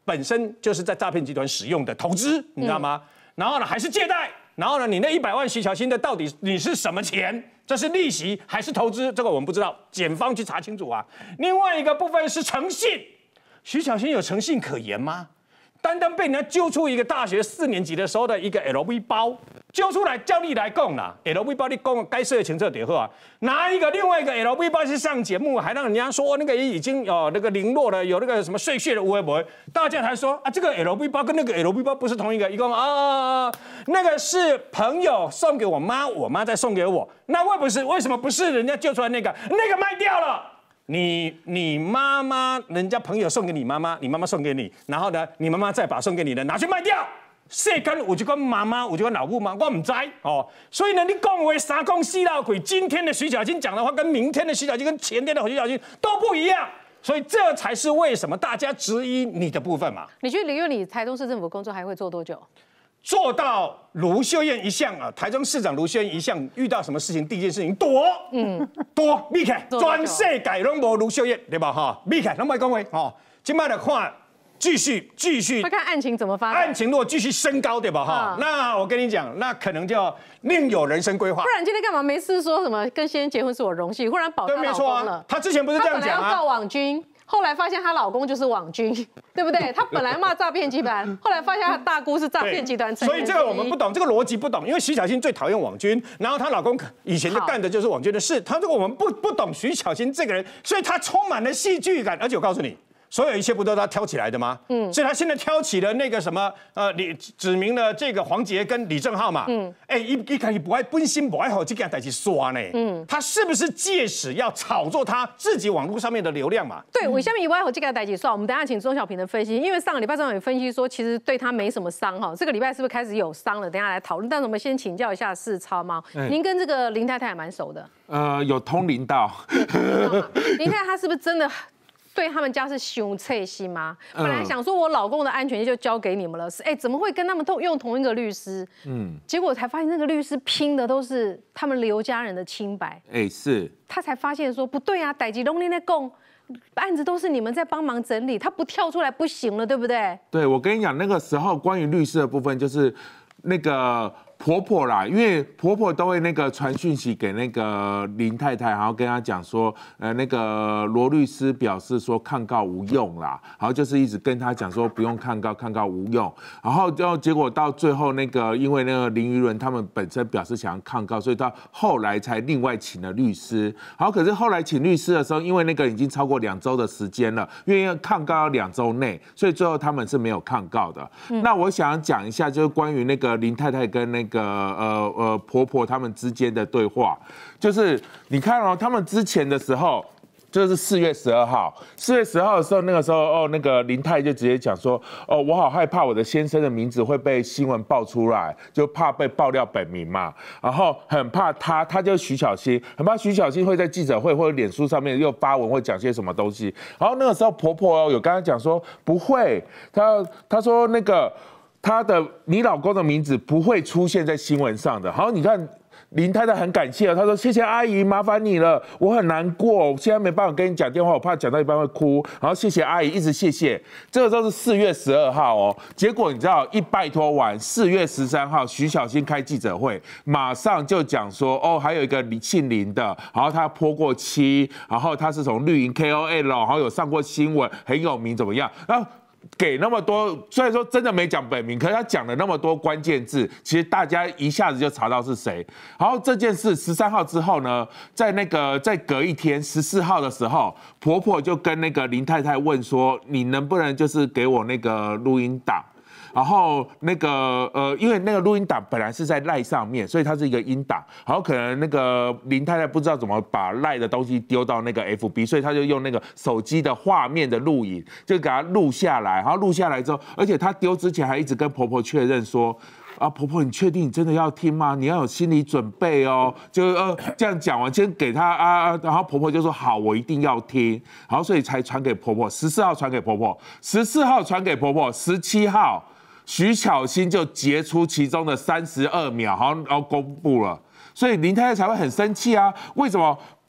S3: 本身就是在诈骗集团使用的投资，你知道吗？然后呢，还是借贷，然后呢，你那一百万徐巧芯的到底你是什么钱？这是利息还是投资？这个我们不知道，检方去查清楚啊。另外一个部分是诚信，徐巧芯有诚信可言吗？单单被人家揪出一个大学四年级的时候的一个 L V 包，揪出来叫你来供啦 ，L V 包你供该设的情册点后啊，拿一个另外一个 L V 包去上节目，还让人家说那个已经有那个零落了，有那个什么碎屑的微博，大家才说啊，这个 L V 包跟那个 L V 包不是同一个，一共啊，那个是朋友送给我妈，我妈再送给我，那为不是为什么不是人家揪出来那个那个卖掉了？你你妈妈，人家朋友送给你妈妈，你妈妈送给你，然后呢，你妈妈再把送给你的拿去卖掉。世间有就跟妈妈，有就跟老母吗？我唔知哦。所以呢，你讲话三讲四闹鬼，今天的徐巧芯讲的话，跟明天的徐巧芯，跟前天的徐巧芯都不一样。所以这才是为什么大家质疑你的部分嘛。
S1: 你觉得李月里台中市政府工作还会做多久？
S3: 做到卢秀燕一项啊，台中市长卢秀燕一项遇到什么事情，第一件事情躲，嗯，躲避开，全世界拢无卢秀燕，对吧？哈，避开，拢莫讲话哦。今麦的看，继续继续，
S1: 会看案情怎么发展。
S3: 案情如果继续升高，对吧？哈，那我跟你讲，那可能就另有人生规划。
S1: 不然今天干嘛没事说什么跟先生结婚是我荣幸，忽然保他老公了？
S3: 他之前不是这样讲啊？
S1: 他本来要告网军。后来发现她老公就是网军，对不对？她本来骂诈骗集团，后来发现她大姑是诈骗集团成员。
S3: 所以这个我们不懂，这个逻辑不懂，因为徐巧芯最讨厌网军，然后她老公以前就干的就是网军的事。她这个我们不不懂徐巧芯这个人，所以她充满了戏剧感。而且我告诉你，所有一切不都是他挑起来的吗？嗯，所以他现在挑起了那个什么呃，李指明了这个黄捷跟李正浩嘛。嗯，哎，一一开始不爱本心不爱好，这个代志刷呢。嗯，他是不是借此要炒作他自己网络上面的流量嘛？
S1: 对，我下面以外好这个代志刷，我们等一下请钟小平的分析，因为上个礼拜钟小平分析说，其实对他没什么伤哈，这个礼拜是不是开始有伤了？等一下来讨论。但是我们先请教一下世超嘛，您跟这个林太太也蛮熟的。
S20: 呃，有通灵到。
S1: 林太太她是不是真的？对他们家是凶脆心吗？本来想说我老公的安全就交给你们了，是哎，怎么会跟他们都用同一个律师？嗯，结果才发现那个律师拼的都是他们刘家人的清白。
S20: 哎，是。
S1: 他才发现说不对啊，代志拢恁在讲，案子都是你们在帮忙整理，他不跳出来不行了，对不对？
S20: 对，我跟你讲，那个时候关于律师的部分就是那个。婆婆啦，因为婆婆都会那个传讯息给那个林太太，然后跟她讲说，呃，那个罗律师表示说抗告无用啦，然后就是一直跟她讲说不用抗告，抗告无用，然后就结果到最后那个因为那个林于伦他们本身表示想要抗告，所以到后来才另外请了律师，然后可是后来请律师的时候，因为那个已经超过两周的时间了，因为抗告要两周内，所以最后他们是没有抗告的。嗯、那我想讲一下，就是关于那个林太太跟那个。个呃呃婆婆他们之间的对话，就是你看哦，他们之前的时候，就是四月十二号，四月十二号的时候，那个时候哦，那个林太就直接讲说，哦，我好害怕我的先生的名字会被新闻爆出来，就怕被爆料本名嘛，然后很怕他，他就是徐巧芯，很怕徐巧芯会在记者会或者脸书上面又发文或讲些什么东西，然后那个时候婆婆有跟他讲说不会，他他说那个。他的你老公的名字不会出现在新闻上的。好，你看林太太很感谢，她说谢谢阿姨，麻烦你了，我很难过，现在没办法跟你讲电话，我怕讲到一半会哭。然后谢谢阿姨，一直谢谢。这个时候是四月十二号哦，结果你知道一拜托完，四月十三号徐巧芯开记者会，马上就讲说哦，还有一个李庆林的，然后他泼过漆，然后他是从绿营 K O L， 然后有上过新闻，很有名，怎么样？然后。给那么多，虽然说真的没讲本名，可是他讲了那么多关键字，其实大家一下子就查到是谁。然后这件事十三号之后呢，在那个再隔一天十四号的时候，婆婆就跟那个林太太问说，你能不能就是给我那个录音档？然后那个呃，因为那个录音档本来是在赖上面，所以它是一个音档。然后可能那个林太太不知道怎么把赖的东西丢到那个 F B， 所以他就用那个手机的画面的录影，就给它录下来。然后录下来之后，而且他丢之前还一直跟婆婆确认说。啊，婆婆，你确定你真的要听吗？你要有心理准备哦。就呃这样讲完，先给她啊，然后婆婆就说好，我一定要听。然后所以才传给婆婆，十四号传给婆婆，十四号传给婆婆，十七号徐巧芯就截出其中的三十二秒，然后然后公布了。所以林太太才会很生气啊！为什么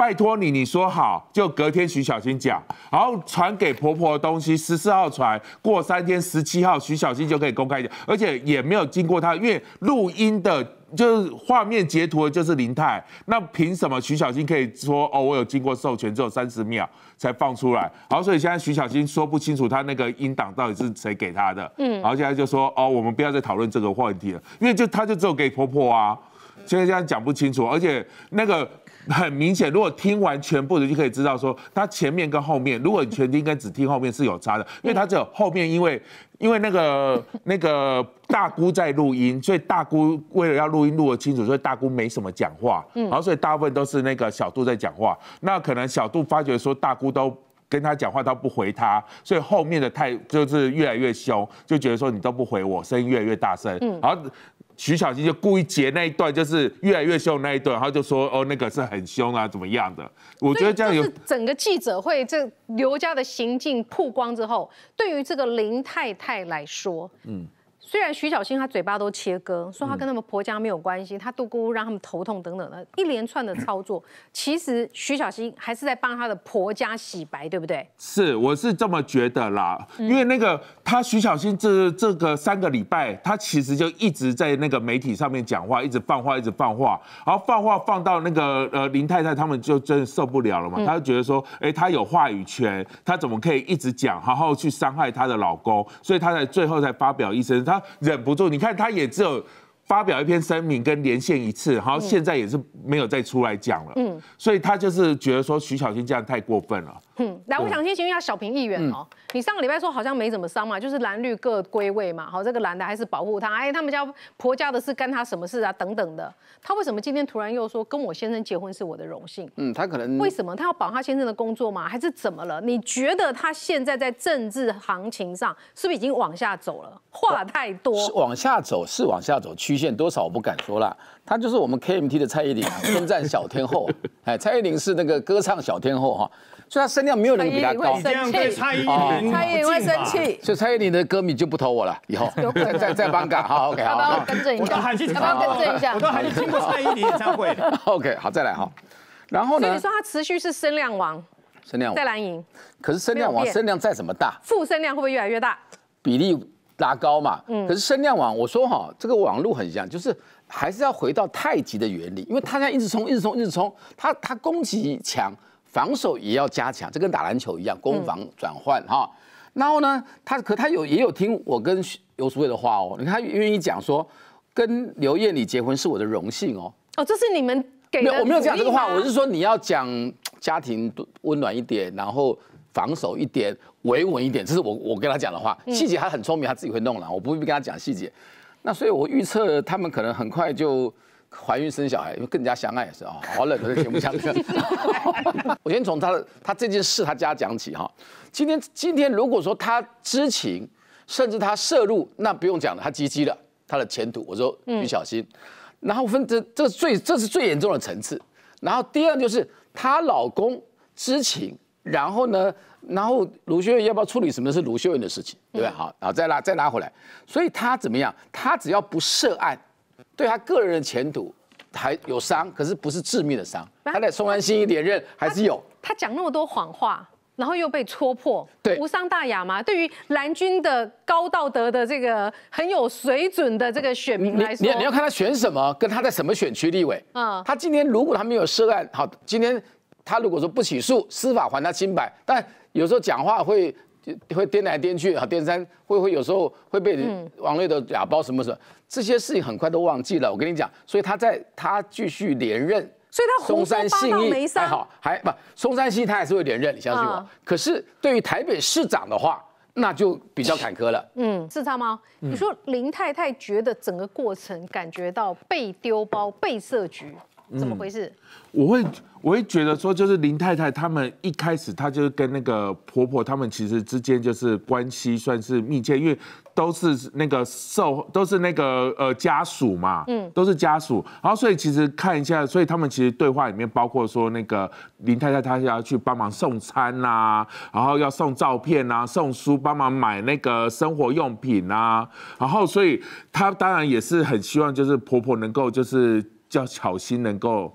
S20: 拜托你，你说好，就隔天徐小新讲，然后传给婆婆的东西，十四号传，过三天十七号徐小新就可以公开讲，而且也没有经过他，因为录音的。就是画面截图的就是林泰，那凭什么徐小新可以说哦，我有经过授权，只有三十秒才放出来？然后所以现在徐小新说不清楚他那个音档到底是谁给他的，嗯，然后现在就说哦，我们不要再讨论这个话题了，因为就他就只有给婆婆啊，现在这样讲不清楚，而且那个。很明显，如果听完全部的就可以知道说，他前面跟后面，如果你全听跟只听后面是有差的，因为他只有后面，因为因为那个那个大姑在录音，所以大姑为了要录音录得清楚，所以大姑没什么讲话，然后所以大部分都是那个小杜在讲话。那可能小杜发觉说大姑都跟他讲话，他不回他，所以后面的态就是越来越凶，就觉得说你都不回我，声音越来越大声，然后。徐小新就故意截那一段，就是越来越凶那一段，然后就说哦，那个是很凶啊，怎么样的？我觉得这样有。
S1: 整个记者会，这刘家的行径曝光之后，对于这个林太太来说，嗯。虽然徐小新她嘴巴都切割，说她跟他们婆家没有关系，她杜姑让他们头痛等等的一连串的操作，其实徐小新还是在帮她的婆家洗白，对不对？
S20: 是，我是这么觉得啦，因为那个她徐小新这这个三个礼拜，她其实就一直在那个媒体上面讲话，一直放话，一直放话，然后放话放到那个呃林太太他们就真的受不了了嘛，她就觉得说，哎，她有话语权，她怎么可以一直讲，然后去伤害她的老公，所以她在最后才发表一声，她。忍不住，你看他也只有发表一篇声明跟连线一次，然后现在也是没有再出来讲了，嗯，所以他就是觉得说徐小新这样太过分了。
S1: 嗯，来，我想先请问一下小平议员哦，嗯、你上个礼拜说好像没怎么伤嘛，就是蓝绿各归位嘛，好，这个蓝的还是保护他，哎，他们家婆家的事干他什么事啊，等等的，他为什么今天突然又说跟我先生结婚是我的荣幸？
S14: 嗯，他可能
S1: 为什么他要保他先生的工作吗？还是怎么了？你觉得他现在在政治行情上是不是已经往下走了？话太多，
S14: 是往下走，是往下走，曲线多少我不敢说啦。他就是我们 K M T 的蔡依林，称赞小天后。哎，蔡依林是那个歌唱小天后哈，所以她声量没有人比她高。
S3: 这样对蔡依林，
S4: 蔡依林会生气，
S14: 所以蔡依林的歌迷就不投我了，以后再再再帮改好 OK 好。
S4: 要不要更正一下？要不要更正一下？
S3: 我都还没听过蔡依林演唱会。
S14: OK 好，再来哈。然后呢？
S1: 所以你说他持续是声量王，
S14: 声量王
S1: 在蓝营，
S14: 可是声量王声量再怎么大，
S1: 负声量会不会越来越大？
S14: 比例拉高嘛。嗯。可是声量王，我说哈，这个网路很像，就是还是要回到太极的原理，因为他在一直冲，一直冲，一直冲，他他攻击强，防守也要加强，这跟打篮球一样，攻防转换哈。然后呢，他可他有也有听我跟游淑慧的话哦，你看他愿意讲说，跟刘艳丽结婚是我的荣幸哦。
S1: 哦，这是你们给的？
S14: 没有，我没有讲这个话，我是说你要讲家庭温暖一点，然后防守一点，维稳一点，这是我我跟他讲的话。细节他很聪明，他自己会弄了，我不会跟他讲细节。那所以我预测他们可能很快就怀孕生小孩，因为更加相爱是啊，好冷的节目讲的。我先从他的他这件事他家讲起哈。今天今天如果说他知情，甚至他涉入，那不用讲了，他积极了，他的前途，我说徐小新。然后分这这最这是最严重的层次。然后第二就是她老公知情，然后呢，然后卢秀燕要不要处理什么是卢秀燕的事情，对不对？好，然后再拉再拉回来。所以他怎么样？他只要不涉案，对他个人的前途还有伤，可是不是致命的伤。他在松安新连任还是有。
S1: 他讲那么多谎话。然后又被戳破，
S14: 对，
S1: 无伤大雅嘛。对于蓝军的高道德的这个很有水准的这个选民来说，
S14: 你 你, 你要看他选什么，跟他在什么选区立委。嗯，他今天如果他没有涉案，好，今天他如果说不起诉，司法还他清白，但有时候讲话会会颠来颠去，好，颠三会会有时候会被网内的哑包什么什么，这些事情很快都忘记了。我跟你讲，所以他在他继续连任。
S1: 所以他胡说八道没伤，
S14: 还好，还不松山西他还是会连任，你相信我。嗯、可是对于台北市长的话，那就比较坎坷了。
S1: 嗯，是他吗？嗯、你说林太太觉得整个过程感觉到被丢包、被设局，怎么回事？嗯、
S20: 我会我会觉得说，就是林太太他们一开始，她就是跟那个婆婆他们其实之间就是关系算是密切，因为。都是那个受，都是那个呃家属嘛，嗯，都是家属，然后所以其实看一下，所以他们其实对话里面包括说那个林太太她要去帮忙送餐呐、啊，然后要送照片啊，送书，帮忙买那个生活用品啊，然后所以她当然也是很希望就是婆婆能够就是叫巧心能够。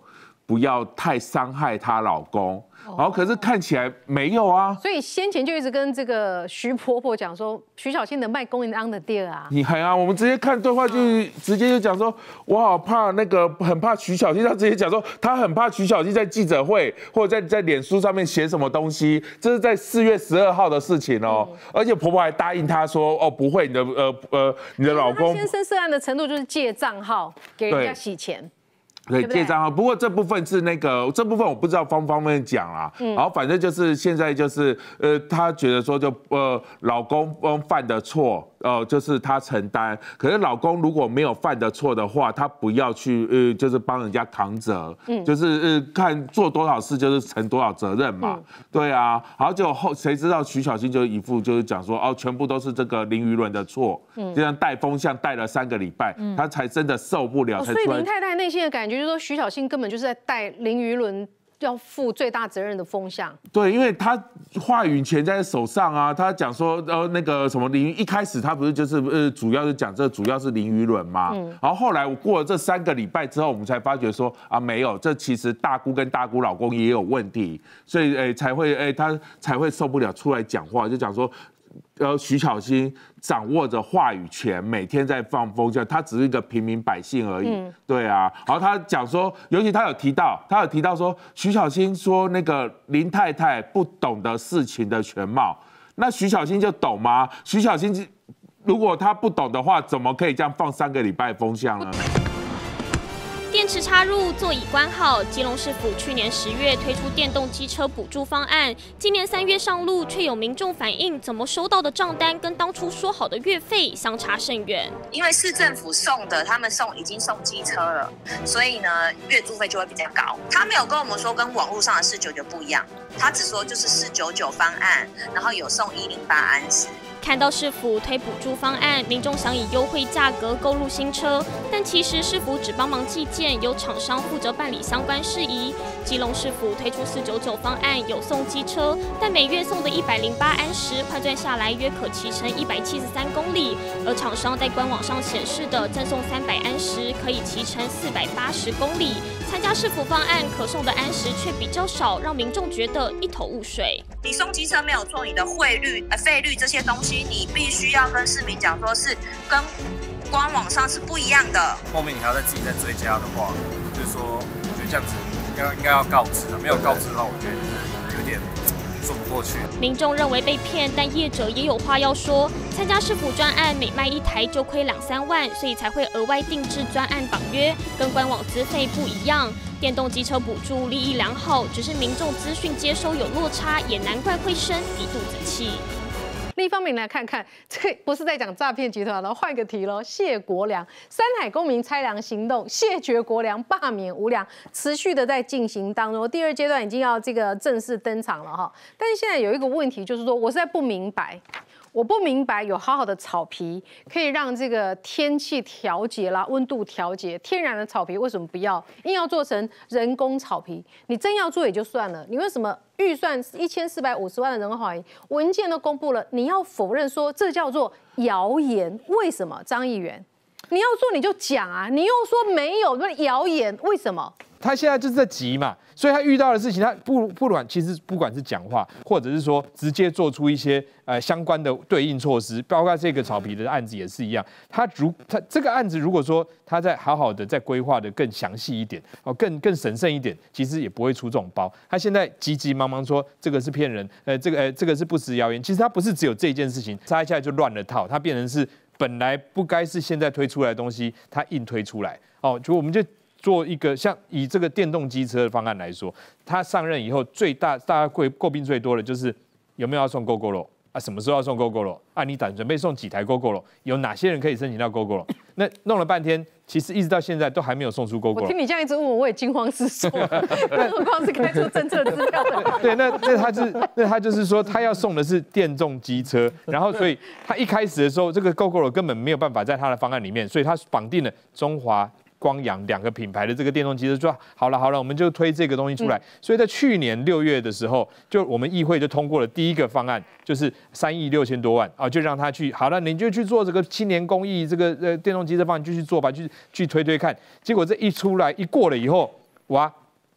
S20: 不要太伤害她老公。然后可是看起来没有啊，
S1: 所以先前就一直跟这个徐婆婆讲说，徐小新的卖公营安的店啊，
S20: 你还啊，我们直接看对话就直接就讲说，我好怕那个很怕徐小新，他直接讲说他很怕徐小新在记者会或者在在脸书上面写什么东西，这是在四月十二号的事情哦，嗯、而且婆婆还答应他说，哦不会，你的呃呃你的老公
S1: 先生涉案的程度就是借账号给人家洗钱。
S20: 对，借账号。不过这部分是那个，这部分我不知道方不方便讲啦。嗯。然后反正就是现在就是，呃，她觉得说就呃，老公犯的错，呃，就是她承担。可是老公如果没有犯的错的话，她不要去呃，就是帮人家扛责。嗯。就是呃，看做多少事就是承多少责任嘛。嗯。对啊。然后就后谁知道徐小新就一副就是讲说哦，全部都是这个林于伦的错。嗯。这样带风向带了三个礼拜，嗯、他才真的受不了，
S1: 哦、
S20: 才出来。
S1: 所以林太太内心的感觉。就是说，徐小新根本就是在带林于伦要负最大责任的风向。
S20: 对，因为他话语权在手上啊，他讲说，呃，那个什么林，一开始他不是就是呃，主要是讲这主要是林于伦嘛，嗯、然后后来我过了这三个礼拜之后，我们才发觉说啊，没有，这其实大姑跟大姑老公也有问题，所以诶才会诶他才会受不了出来讲话，就讲说。呃，徐小新掌握着话语权，每天在放风向，他只是一个平民百姓而已。嗯、对啊，然后他讲说，尤其他有提到，他有提到说，徐小新说那个林太太不懂得事情的全貌，那徐小新就懂吗？徐小新如果他不懂的话，怎么可以这样放三个礼拜风向呢？
S5: 电池插入，座椅关好。基隆市府去年十月推出电动机车补助方案，今年三月上路，却有民众反映，怎么收到的账单跟当初说好的月费相差甚远？
S21: 因为市政府送的，他们送已经送机车了，所以呢，月租费就会比较高。他没有跟我们说跟网络上的四九九不一样，他只说就是四九九方案，然后有送一零八安时。
S5: 看到市府推补助方案，民众想以优惠价格购入新车，但其实市府只帮忙寄件，由厂商负责办理相关事宜。基隆市府推出四九九方案，有送机车，但每月送的一百零八安时，换算下来约可骑乘一百七十三公里，而厂商在官网上显示的赠送三百安时，可以骑乘四百八十公里。参加市府方案可送的安时却比较少，让民众觉得一头雾水。
S21: 你送机车没有错，你的汇率、呃费率这些东西，你必须要跟市民讲说是跟官网上是不一样的。
S22: 后面你还要再自己再追加的话，就是说，我觉得这样子应该应该要告知的，没有告知的话，我觉得就是有点说不过去。
S5: 民众认为被骗，但业者也有话要说。参加市府专案，每卖一台就亏两三万，所以才会额外定制专案绑约，跟官网资费不一样。电动机车补助利益良好，只是民众资讯接收有落差，也难怪会生一肚子气。
S1: 另一方面来看看，这不是在讲诈骗集团了，换个题喽。谢国良，山海公民拆粮行动，谢绝国良，罢免无良，持续的在进行当中。第二阶段已经要这个正式登场了哈。但是现在有一个问题，就是说我实在不明白。我不明白，有好好的草皮可以让这个天气调节啦、温度调节，天然的草皮为什么不要，硬要做成人工草皮？你真要做也就算了，你为什么预算一千四百五十万的人工草皮，文件都公布了，你要否认说这叫做谣言？为什么？张议员，你要做你就讲啊，你又说没有，那谣言为什么？
S23: 他现在就是在急嘛，所以他遇到的事情，他不不管其实不管是讲话，或者是说直接做出一些呃相关的对应措施，包括这个草皮的案子也是一样。他如他这个案子如果说他再好好的再规划的更详细一点，哦更更审慎一点，其实也不会出这种包。他现在急急忙忙说这个是骗人，呃这个呃这个是不实谣言，其实他不是只有这件事情，他一下就乱了套，他变成是本来不该是现在推出来的东西，他硬推出来。哦，就我们就。做一个像以这个电动机车的方案来说，他上任以后最大大家诟诟病最多的就是有没有要送 Gogoro 啊？什么时候要送 Gogoro 啊？你打准备送几台 Gogoro？ 有哪些人可以申请到 Gogoro？ 那弄了半天，其实一直到现在都还没有送出 Gogoro。
S1: 我听你这样一直问我，我也惊慌失措，更何况是开出政策资料的。
S23: 对，那那他是那他就是说他要送的是电动机车，然后所以他一开始的时候，这个 Gogoro 根本没有办法在他的方案里面，所以他绑定了中华。光阳两个品牌的这个电动机车说好了好了，我们就推这个东西出来。嗯、所以在去年六月的时候，就我们议会就通过了第一个方案，就是三亿六千多万啊，就让他去好了，你就去做这个青年公益这个呃电动机车方案，就去做吧，去去推推看。结果这一出来一过了以后，哇，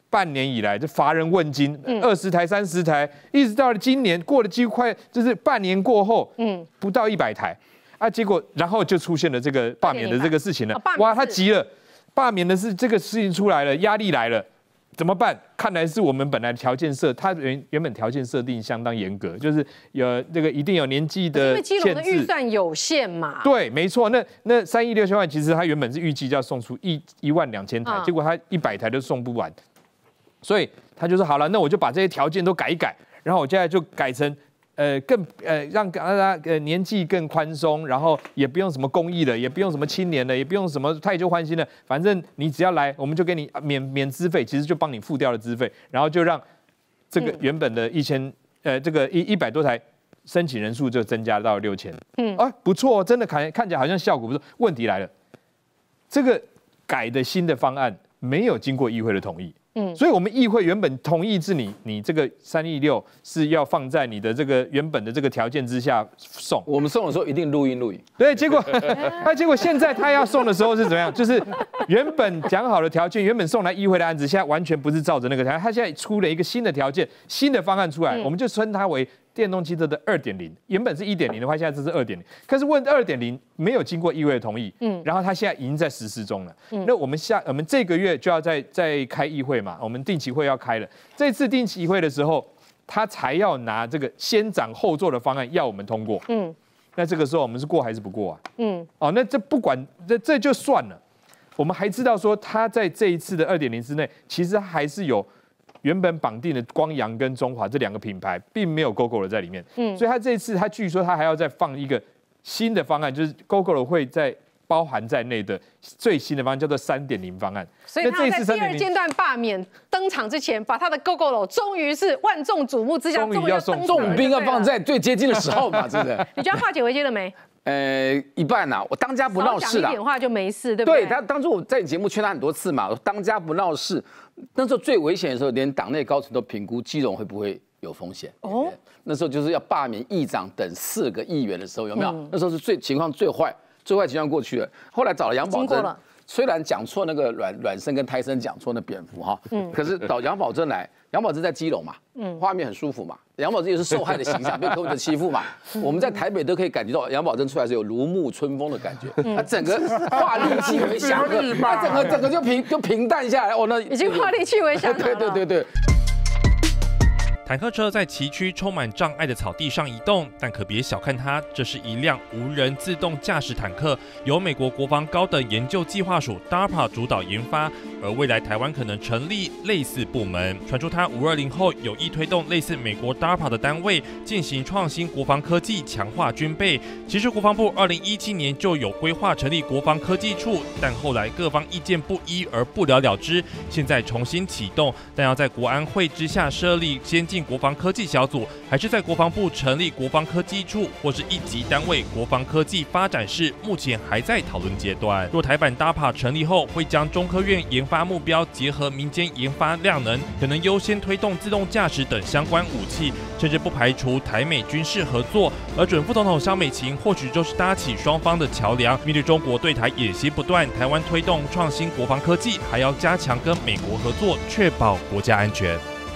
S23: 半年以来，就乏人问津，二十台、三十台，一直到了今年，过了几乎快就是半年过后，嗯，不到一百台，啊，结果然后就出现了这个罢免的这个事情了，哇，他急了，罢免的是这个事情出来了，压力来了。怎么办？看来是我们本来条件设，它原原本条件设定相当严格，就是有这个一定有年纪的限制。
S1: 因为基隆的预算有限嘛。
S23: 对，没错。那那三亿六千万，其实它原本是预计要送出一一万两千台，嗯、结果它一百台都送不完，所以他就说好了，那我就把这些条件都改一改，然后我现在就改成。呃，更呃让大家呃年纪更宽松，然后也不用什么公益了，也不用什么青年了，也不用什么太旧换新了，反正你只要来，我们就给你免免资费，其实就帮你付掉了资费，然后就让这个原本的一千呃这个一一百多台申请人数就增加到六千，嗯，啊不错，真的看看起来好像效果不错。问题来了，这个改的新的方案没有经过议会的同意。嗯，所以我们议会原本同意是你，你这个三亿六是要放在你的这个原本的这个条件之下送。
S14: 我们送的时候一定录音录影。
S23: 对，结果他结果现在他要送的时候是怎么样？就是原本讲好的条件，原本送来议会的案子，现在完全不是照着那个条件，他现在出了一个新的条件、新的方案出来，嗯、我们就称它为电动汽车的二点零。原本是一点零的话，现在这是二点零。可是问二点零没有经过议会的同意，嗯，然后他现在已经在实施中了。嗯，那我们下我们这个月就要再再开议会嘛，我们定期会要开了。这次定期会的时候，他才要拿这个先斩后奏的方案要我们通过。嗯，那这个时候我们是过还是不过啊？嗯，哦，那这不管这这就算了，我们还知道说他在这一次的二点零之内，其实还是有。原本绑定的光阳跟中华这两个品牌，并没有 Gogoro 在里面，嗯，所以他这一次他据说他还要再放一个新的方案，就是 Gogoro 会在包含在内的最新的方案，叫做三点零方案。
S1: 所以他在第二阶段罢免登场之前，把他的 Gogoro 终于是万众瞩目之下，
S23: 终于要送
S14: 重兵要放在最接近的时候嘛，是不是？
S1: 你觉得化解危机了没？
S14: 呃，一半呐、啊，我当家不闹事
S1: 啦，少讲一点话就没事，对不对？
S14: 对他当初我在你节目劝他很多次嘛，当家不闹事。那时候最危险的时候，连党内高层都评估基隆会不会有风险。哦，那时候就是要罢免议长等四个议员的时候，有没有？嗯、那时候是最情况最坏，最坏情况过去了。后来找了杨宝珍，虽然讲错那个卵卵生跟胎生讲错那蝙蝠哈，嗯，可是找杨宝珍来，杨宝珍在基隆嘛，嗯，画面很舒服嘛。杨宝珍也是受害的形象，被柯文哲欺负嘛。我们在台北都可以感觉到杨宝珍出来是有如沐春风的感觉，他整个化戾气为祥和，他整个整个就平就平淡下来。哦，那
S1: 已经化戾气为祥和了。
S14: 对对对对。
S2: 坦克车在崎岖、充满障碍的草地上移动，但可别小看它，这是一辆无人自动驾驶坦克，由美国国防高等研究计划署 D A R P A 主导研发，而未来台湾可能成立类似部门。传出它五二零后有意推动类似美国 D A R P A 的单位进行创新国防科技，强化军备。其实国防部二零一七年就有规划成立国防科技处，但后来各方意见不一而不了了之。现在重新启动，但要在国安会之下设立先进国防科技小组，还是在国防部成立国防科技处，或是一级单位国防科技发展室，目前还在讨论阶段。若台版 D A R P A 成立后，会将中科院研发目标结合民间研发量能，可能优先推动自动驾驶等相关武器，甚至不排除台美军事合作。而准副总统萧美琴或许就是搭起双方的桥梁。面对中国对台野心不断，台湾推动创新国防科技，还要加强跟美国合作，确保国家安全。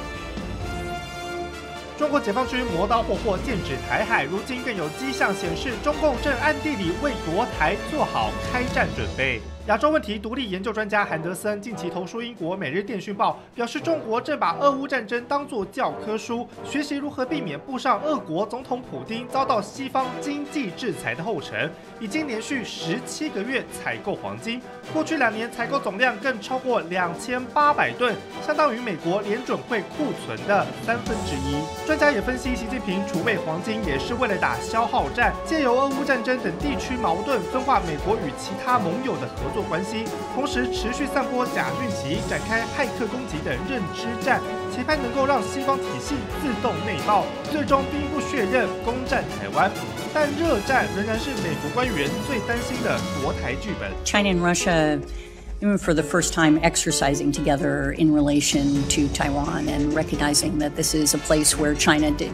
S6: 中国解放军磨刀霍霍剑指台海，如今更有迹象显示，中共正暗地里为夺台做好开战准备。亚洲问题独立研究专家韩德森近期投书英国《每日电讯报》，表示中国正把俄乌战争当作教科书，学习如何避免步上俄国总统普丁遭到西方经济制裁的后尘。已经连续十七个月采购黄金，过去两年采购总量更超过两千八百吨，相当于美国联准会库存的三分之一。专家也分析，习近平储备黄金也是为了打消耗战，借由俄乌战争等地区矛盾，分化美国与其他盟友的合作关系，同时持续散播假讯息，展开骇客攻击等认知战，期盼能够让西方体系自动内爆，最终兵不血刃攻占台湾。但热战仍然是美国官员最担心的夺台剧本。
S7: China and Russia, even for the first time, exercising together in relation to Taiwan and recognizing that this is a place where China did.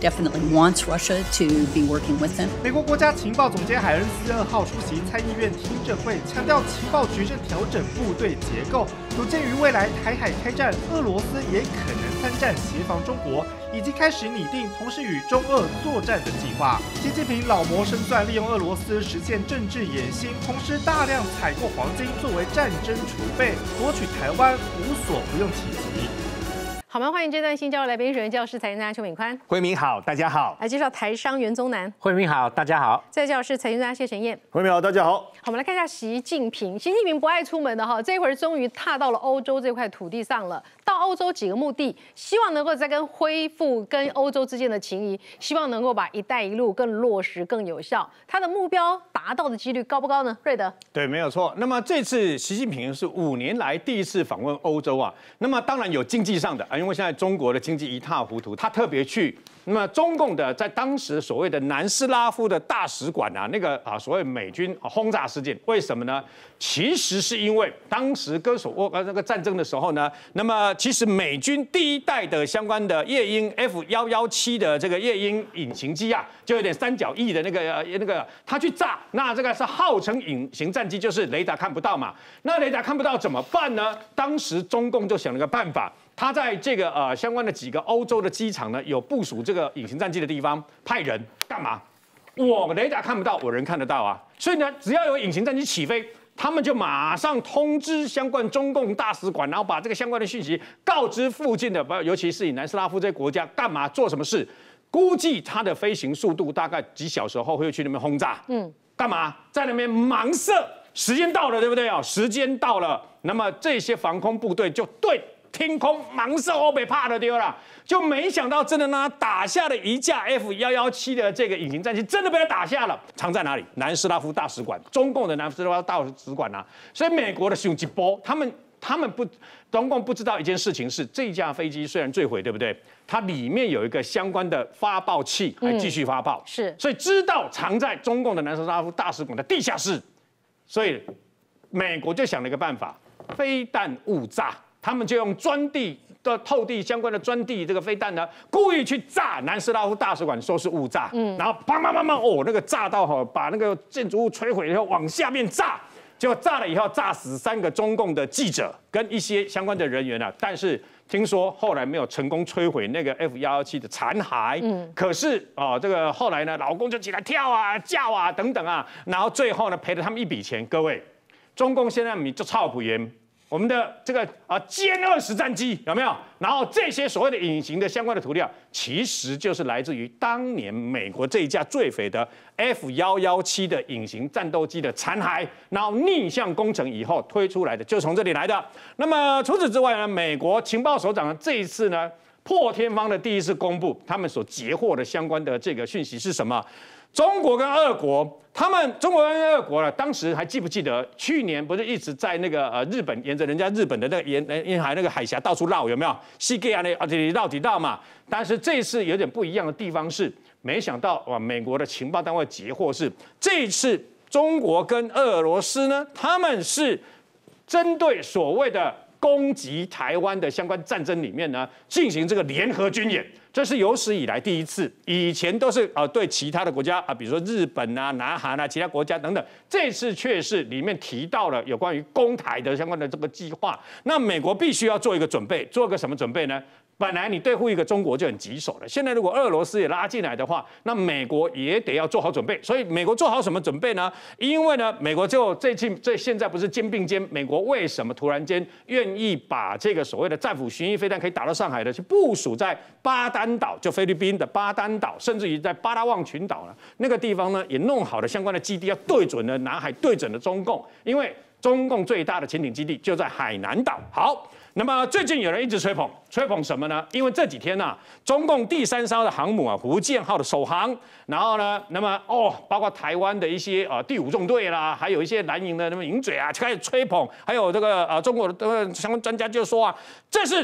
S7: definitely wants Russia to be working with them.
S6: 美国国家情报总监海恩斯二号出席参议院听证会，强调情报局正调整部队结构，有鉴于未来台海开战，俄罗斯也可能参战协防中国，已经开始拟定同时与中俄作战的计划。习近平老谋深算，利用俄罗斯实现政治野心，同时大量采购黄金作为战争储备，夺取台湾无所不用其极。
S1: 好吗？欢迎这段新加入来宾，人教师财经专家邱敏宽，
S10: 慧明好，大家好。
S1: 来介绍台商袁宗南，
S10: 慧明好，大家好。
S1: 再介绍是财经专家谢晨燕，
S3: 慧明好，大家好。
S1: 好，我们来看一下习近平。习近平不爱出门的哈，这一会儿终于踏到了欧洲这块土地上了。到欧洲几个目的，希望能够再跟恢复跟欧洲之间的情谊，希望能够把“一带一路”更落实、更有效。他的目标达到的几率高不高呢？瑞德，
S3: 对，没有错。那么这次习近平是五年来第一次访问欧洲啊。那么当然有经济上的啊，因为现在中国的经济一塌糊涂，他特别去。那么中共的在当时所谓的南斯拉夫的大使馆啊，那个啊所谓美军轰炸事件，为什么呢？其实是因为当时割手握呃那个战争的时候呢，那么其实美军第一代的相关的夜鹰 F 一一七的这个夜鹰隐形机啊，就有点三角翼的那个呃那个，他去炸，那这个是号称隐形战机，就是雷达看不到嘛。那雷达看不到怎么办呢？当时中共就想了个办法。他在这个呃相关的几个欧洲的机场呢，有部署这个隐形战机的地方，派人干嘛？我雷达看不到，我人看得到啊。所以呢，只要有隐形战机起飞，他们就马上通知相关中共大使馆，然后把这个相关的讯息告知附近的，尤其是以南斯拉夫这些国家，干嘛做什么事？估计它的飞行速度大概几小时后会去那边轰炸，嗯，干嘛？在那边盲射，时间到了，对不对啊？时间到了，那么这些防空部队就对。天空盲射欧北怕的丢了，就没想到真的让他打下了一架 F 一一七的这个隐形战机，真的被他打下了。藏在哪里？南斯拉夫大使馆，中共的南斯拉夫大使馆啊。所以美国的胸肌波，他们他们不，中共不知道一件事情是，这架飞机虽然坠毁，对不对？它里面有一个相关的发报器，还继续发报。嗯、是，所以知道藏在中共的南斯拉夫大使馆的地下室，所以美国就想了一个办法，飞弹误炸。他们就用钻地的透地相关的钻地这个飞弹呢，故意去炸南斯拉夫大使馆，说是误炸，嗯，然后砰砰砰砰，哦，那个炸到哈，把那个建筑物摧毁以后往下面炸，结果炸了以后炸死三个中共的记者跟一些相关的人员啊，但是听说后来没有成功摧毁那个 F 一一七的残骸，嗯，可是啊、呃，这个后来呢，老公就起来跳啊、叫啊等等啊，然后最后呢赔了他们一笔钱。各位，中共现在你就操不严。我们的这个啊歼二十战机有没有？然后这些所谓的隐形的相关的涂料，其实就是来自于当年美国这一架坠毁的 F 一一七的隐形战斗机的残骸，然后逆向工程以后推出来的，就从这里来的。那么除此之外呢，美国情报首长这一次呢，破天荒的第一次公布他们所截获的相关的这个讯息是什么？中国跟俄国，他们中国跟俄国呢，当时还记不记得去年不是一直在那个呃日本沿着人家日本的那个沿沿海那个海峡到处绕，有没有？西格亚那啊这里绕几绕嘛？但是这次有点不一样的地方是，没想到哇，美国的情报单位截获是这一次中国跟俄罗斯呢，他们是针对所谓的攻击台湾的相关战争里面呢，进行这个联合军演。这是有史以来第一次，以前都是呃对其他的国家啊，比如说日本啊、南韩啊、其他国家等等，这次却是里面提到了有关于攻台的相关的这个计划。那美国必须要做一个准备，做个什么准备呢？本来你对付一个中国就很棘手了，现在如果俄罗斯也拉进来的话，那美国也得要做好准备。所以美国做好什么准备呢？因为呢，美国就最近这现在不是肩并肩，美国为什么突然间愿意把这个所谓的战斧巡弋飞弹可以打到上海的，去部署在巴丹岛，就菲律宾的巴丹岛，甚至于在巴拉望群岛呢那个地方呢，也弄好了相关的基地，要对准了南海，对准了中共，因为中共最大的潜艇基地就在海南岛。好。那么最近有人一直吹捧，吹捧什么呢？因为这几天呢、啊，中共第三艘的航母啊，福建号的首航，然后呢，那么哦，包括台湾的一些呃第五纵队啦，还有一些蓝营的那么营嘴啊，就开始吹捧，还有这个呃中国的相关专家就说啊，这是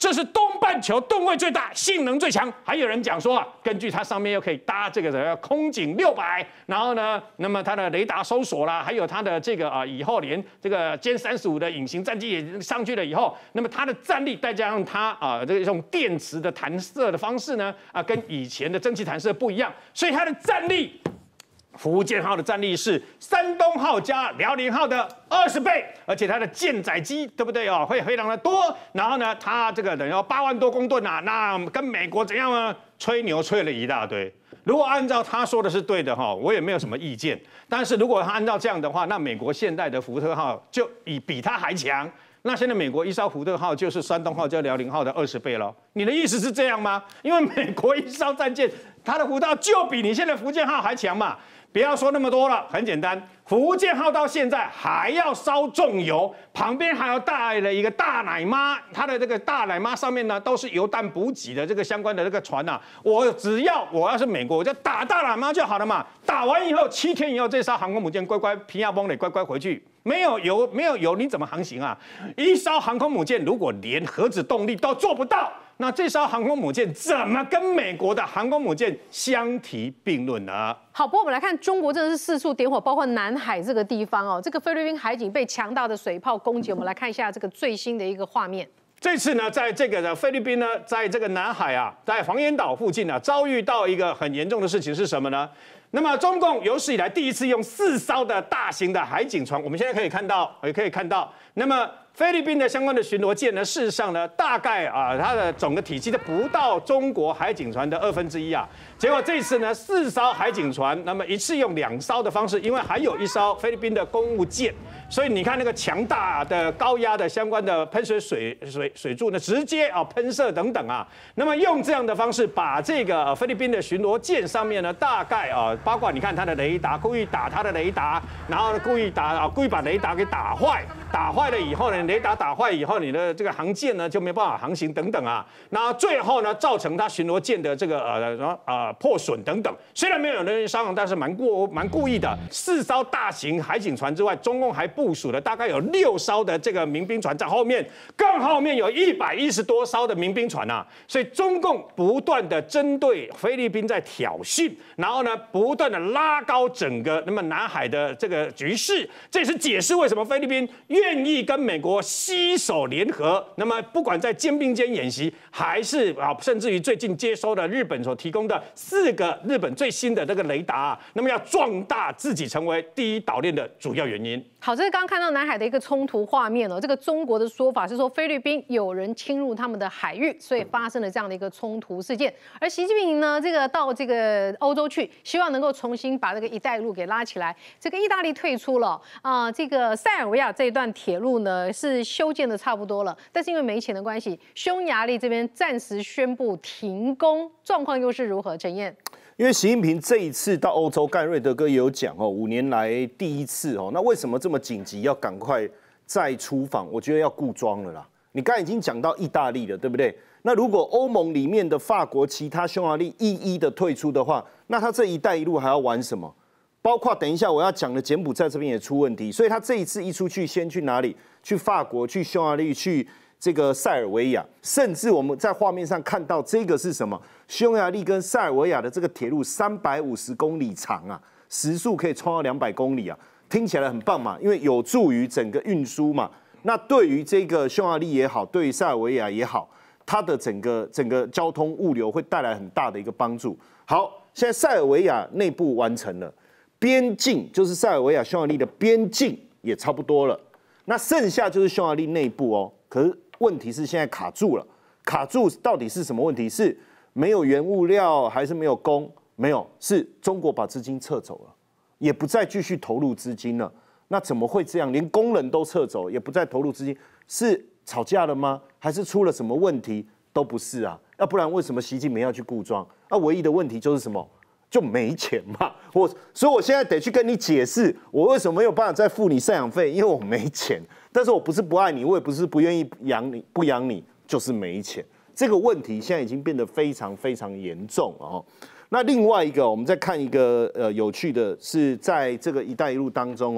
S3: 这是东半球吨位最大、性能最强。还有人讲说啊，根据它上面又可以搭这个的空警六百，然后呢，那么它的雷达搜索啦，还有它的这个啊，以后连这个歼三十五的隐形战机也上去了以后，那么它的战力再加上它啊这种电池的弹射的方式呢，啊跟以前的蒸汽弹射不一样，所以它的战力。福建号的战力是山东号加辽宁号的二十倍，而且它的舰载机对不对哦，会非常的多。然后呢，它这个等于要八万多公吨啊，那跟美国怎样呢？吹牛吹了一大堆。如果按照他说的是对的哈，我也没有什么意见。但是如果他按照这样的话，那美国现代的福特号就以比它还强。那现在美国一艘福特号就是山东号加辽宁号的二十倍了。你的意思是这样吗？因为美国一艘战舰，它的福特号就比你现在福建号还强嘛。不要说那么多了，很简单，福建号到现在还要烧重油，旁边还要带了一个大奶妈，它的这个大奶妈上面呢都是油弹补给的这个相关的这个船呐、啊。我只要我要是美国，我就打大奶妈就好了嘛。打完以后，七天以后这艘航空母舰乖乖皮亚崩得乖乖回去。没有油，没有油，你怎么航行啊？一艘航空母舰如果连核子动力都做不到，那这艘航空母舰怎么跟美国的航空母舰相提并论呢？
S1: 好，不过我们来看，中国真的是四处点火，包括南海这个地方哦，这个菲律宾海警被强大的水炮攻击。我们来看一下这个最新的一个画面。
S3: 这次呢，在这个的菲律宾呢，在这个南海啊，在黄岩岛附近啊，遭遇到一个很严重的事情是什么呢？那么中共有史以来第一次用四艘的大型的海警船，我们现在可以看到，也可以看到，那么菲律宾的相关的巡逻舰呢，事实上呢，大概啊，它的总的体积的不到中国海警船的二分之一啊。结果这次呢，四艘海警船，那么一次用两艘的方式，因为还有一艘菲律宾的公务舰，所以你看那个强大的高压的相关的喷水水水水柱呢，直接啊喷射等等啊。那么用这样的方式，把这个菲律宾的巡逻舰上面呢，大概啊，包括你看它的雷达，故意打它的雷达，然后故意打啊，故意把雷达给打坏，打坏了以后呢，雷达打坏以后，你的这个航舰呢就没办法航行等等啊。那最后呢，造成它巡逻舰的这个呃什么呃破损等等。虽然没有人员伤亡，但是蛮过蛮故意的。四艘大型海警船之外，中共还部署了大概有六艘的这个民兵船在后面，更后面有一百一十多艘的民兵船啊。所以中共不断的针对菲律宾在挑衅，然后呢不断的拉高整个那么南海的这个局势，这也是解释为什么菲律宾愿意跟美国携手联合。那么不管在肩并肩演习，还是啊甚至于最近接收了日本所提供的四个日本最新的这个雷达、啊，那么要壮大自己成为第一岛链的主要原因。
S1: 好，这是刚刚看到南海的一个冲突画面哦。这个中国的说法是说菲律宾有人侵入他们的海域，所以发生了这样的一个冲突事件。而习近平呢，这个到这个欧洲去，希望能够重新把这个“一带一路”给拉起来。这个意大利退出了啊、呃，这个塞尔维亚这一段铁路呢是修建的差不多了，但是因为没钱的关系，匈牙利这边暂时宣布停工，状况又是如何？陈燕。
S11: 因为习近平这一次到欧洲，盖瑞德哥也有讲哦，五年来第一次哦，那为什么这么紧急要赶快再出访？我觉得要固装了啦。你刚才已经讲到意大利了，对不对？那如果欧盟里面的法国、其他匈牙利一一的退出的话，那他这一带一路还要玩什么？包括等一下我要讲的柬埔寨这边也出问题，所以他这一次一出去，先去哪里？去法国、去匈牙利、去这个塞尔维亚，甚至我们在画面上看到这个是什么？匈牙利跟塞尔维亚的这个铁路三百五十公里长啊，时速可以冲到两百公里啊，听起来很棒嘛，因为有助于整个运输嘛。那对于这个匈牙利也好，对于塞尔维亚也好，它的整个整个交通物流会带来很大的一个帮助。好，现在塞尔维亚内部完成了，边境就是塞尔维亚匈牙利的边境也差不多了，那剩下就是匈牙利内部哦。可是问题是现在卡住了，卡住到底是什么问题？是没有原物料，还是没有工？没有，是中国把资金撤走了，也不再继续投入资金了。那怎么会这样？连工人都撤走，也不再投入资金，是吵架了吗？还是出了什么问题？都不是啊，要不然为什么习近平要去固装？那唯一的问题就是什么？就没钱嘛。我所以我现在得去跟你解释，我为什么没有办法再付你赡养费，因为我没钱。但是我不是不爱你，我也不是不愿意养你，不养你就是没钱。这个问题现在已经变得非常非常严重了哦。那另外一个，我们再看一个呃有趣的是，在这个“一带一路”当中哦，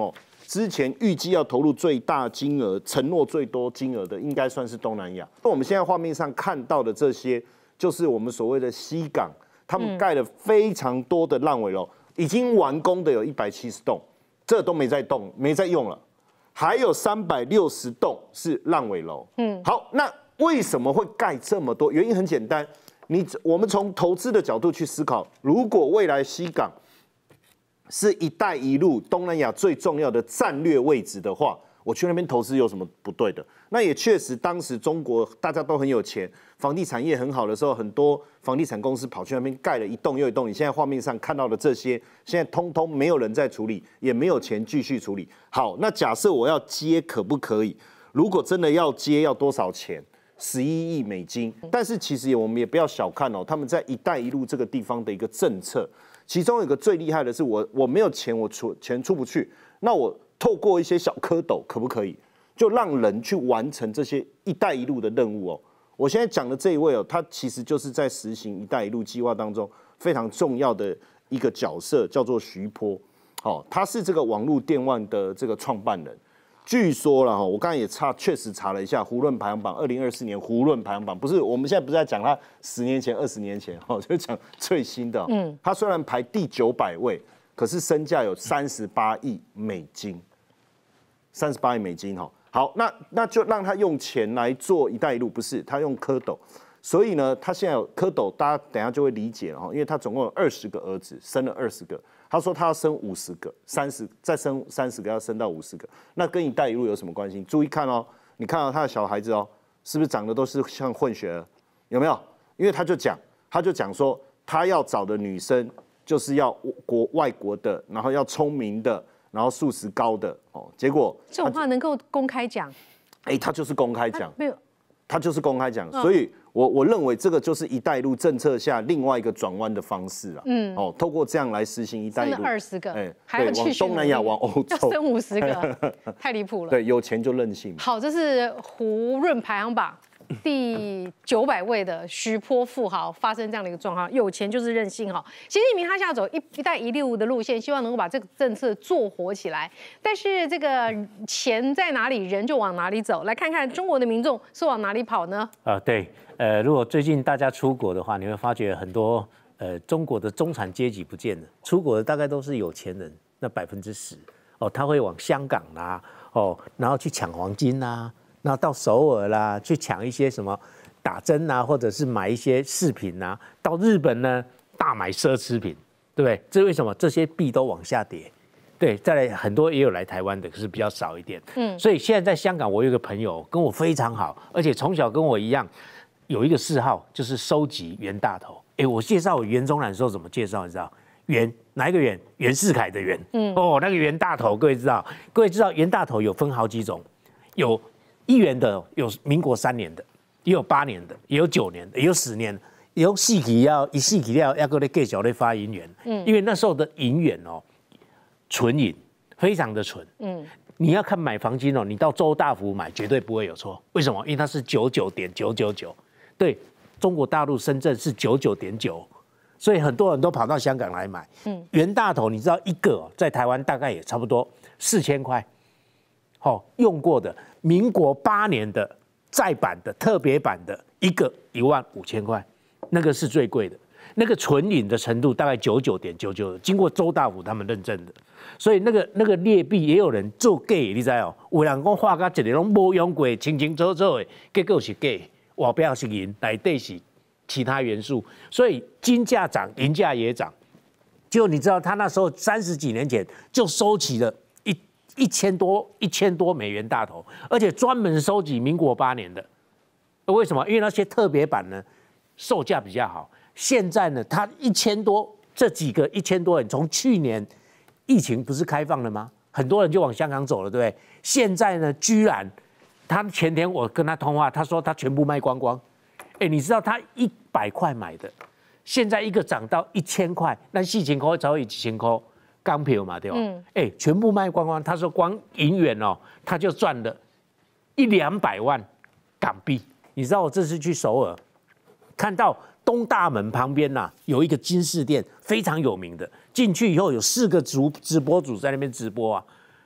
S11: 之前预计要投入最大金额、承诺最多金额的，应该算是东南亚。那我们现在画面上看到的这些，就是我们所谓的西港，他们盖了非常多的烂尾楼，已经完工的有一百七十栋，这都没在动，没在用了。还有三百六十栋是烂尾楼。嗯，好，那为什么会盖这么多？原因很简单，你我们从投资的角度去思考，如果未来西港是一带一路东南亚最重要的战略位置的话，我去那边投资有什么不对的？那也确实，当时中国大家都很有钱，房地产业很好的时候，很多房地产公司跑去那边盖了一栋又一栋。你现在画面上看到的这些，现在通通没有人在处理，也没有钱继续处理。好，那假设我要接，可不可以？如果真的要接，要多少钱？十一亿美金。但是其实我们也不要小看哦，他们在“一带一路”这个地方的一个政策，其中有一个最厉害的是我我没有钱，我出钱出不去，那我透过一些小蝌蚪，可不可以？就让人去完成这些“一带一路”的任务哦。我现在讲的这一位哦，他其实就是在实行“一带一路”计划当中非常重要的一个角色，叫做徐波。哦，他是这个网络电玩的这个创办人。据说了哈，我刚才也查，确实查了一下胡润排行榜，二零二四年胡润排行榜，不是我们现在不是在讲他十年前、二十年前哈，就讲最新的。嗯，他虽然排第九百位，可是身价有三十八亿美金，三十八亿美金哈。好，那那就让他用钱来做“一带一路”，不是他用蝌蚪，所以呢，他现在有蝌蚪，大家等一下就会理解了哈，因为他总共有二十个儿子，生了二十个。他说他要生五十个，三十再生三十个，要生到五十个。那跟“一带一路”有什么关系？注意看哦，你看到他的小孩子哦，是不是长得都是像混血儿？有没有？因为他就讲，他就讲说，他要找的女生就是要国外国的，然后要聪明的，然后素质高的哦。结果
S1: 这种话能够公开讲？
S11: 哎，他就是公开讲，
S1: 没有，
S11: 他就是公开讲，所以。我我认为这个就是“一带一路”政策下另外一个转弯的方式啊。嗯，哦，透过这样来实行“一带一路”，
S1: 生了二十个，
S11: 哎，
S1: 还要去
S11: 往东南亚、往欧洲，
S1: 要生五十个，太离谱了。
S11: 对，有钱就任性。
S1: 好，这是胡润排行榜第九百位的徐波富豪发生这样的一个状况，有钱就是任性哈。习近平他现在走“一一带一路”的路线，希望能够把这个政策做活起来。但是这个钱在哪里，人就往哪里走。来看看中国的民众是往哪里跑呢？
S12: 啊、呃，对。呃，如果最近大家出国的话，你会发觉很多呃中国的中产阶级不见了，出国的大概都是有钱人，那百分之十哦，他会往香港啦，哦，然后去抢黄金啦，然后到首尔啦，去抢一些什么打针啊，或者是买一些饰品啊，到日本呢大买奢侈品，对不对？这为什么？这些币都往下跌。对，再来很多也有来台湾的，可是比较少一点。嗯，所以现在在香港，我有一个朋友跟我非常好，而且从小跟我一样。有一个嗜好就是收集袁大头。哎，我介绍我袁中南的时候怎么介绍？你知道袁哪一个袁？袁世凯的袁。嗯，哦，那个袁大头，各位知道？各位知道袁大头有分好几种，有一元的，有民国三年的，也有八年的，也有九年的，也有十年的，也有细期要一细期要要搁咧继续咧发银元。嗯，因为那时候的银元哦，纯银非常的纯。嗯。你要看买黄金哦，你到周大福买绝对不会有错。为什么？因为它是九九点九九九。对，中国大陆深圳是九九点九，所以很多人都跑到香港来买。嗯，袁大头你知道一个、哦、在台湾大概也差不多四千块，好、哦、用过的，民国八年的再版的特别版的一个一万五千块，那个是最贵的。那个纯银的程度大概九九点九九，经过周大福他们认证的，所以那个那个劣币也有人做假，你知道哦？有人讲画甲一个拢无用过，清清楚楚的，结果是假。外表是银，内底是其他元素，所以金价涨，银价也涨。就你知道，他那时候三十几年前就收起了一一千多一千多美元大头，而且专门收集民国八年的。为什么？因为那些特别版呢，售价比较好。现在呢，他一千多这几个一千多人，从去年疫情不是开放了吗？很多人就往香港走了，对不对？现在呢，居然。他前天我跟他通话，他说他全部卖光光。哎，你知道他一百块买的，现在一个涨到一千块，那四千块超过几千块钢票嘛，对吧？嗯。哎，全部卖光光。他说光银元哦，他就赚了一两百万港币。你知道我这次去首尔，看到东大门旁边呐、啊、有一个金饰店，非常有名的。进去以后有四个主直播主在那边直播啊。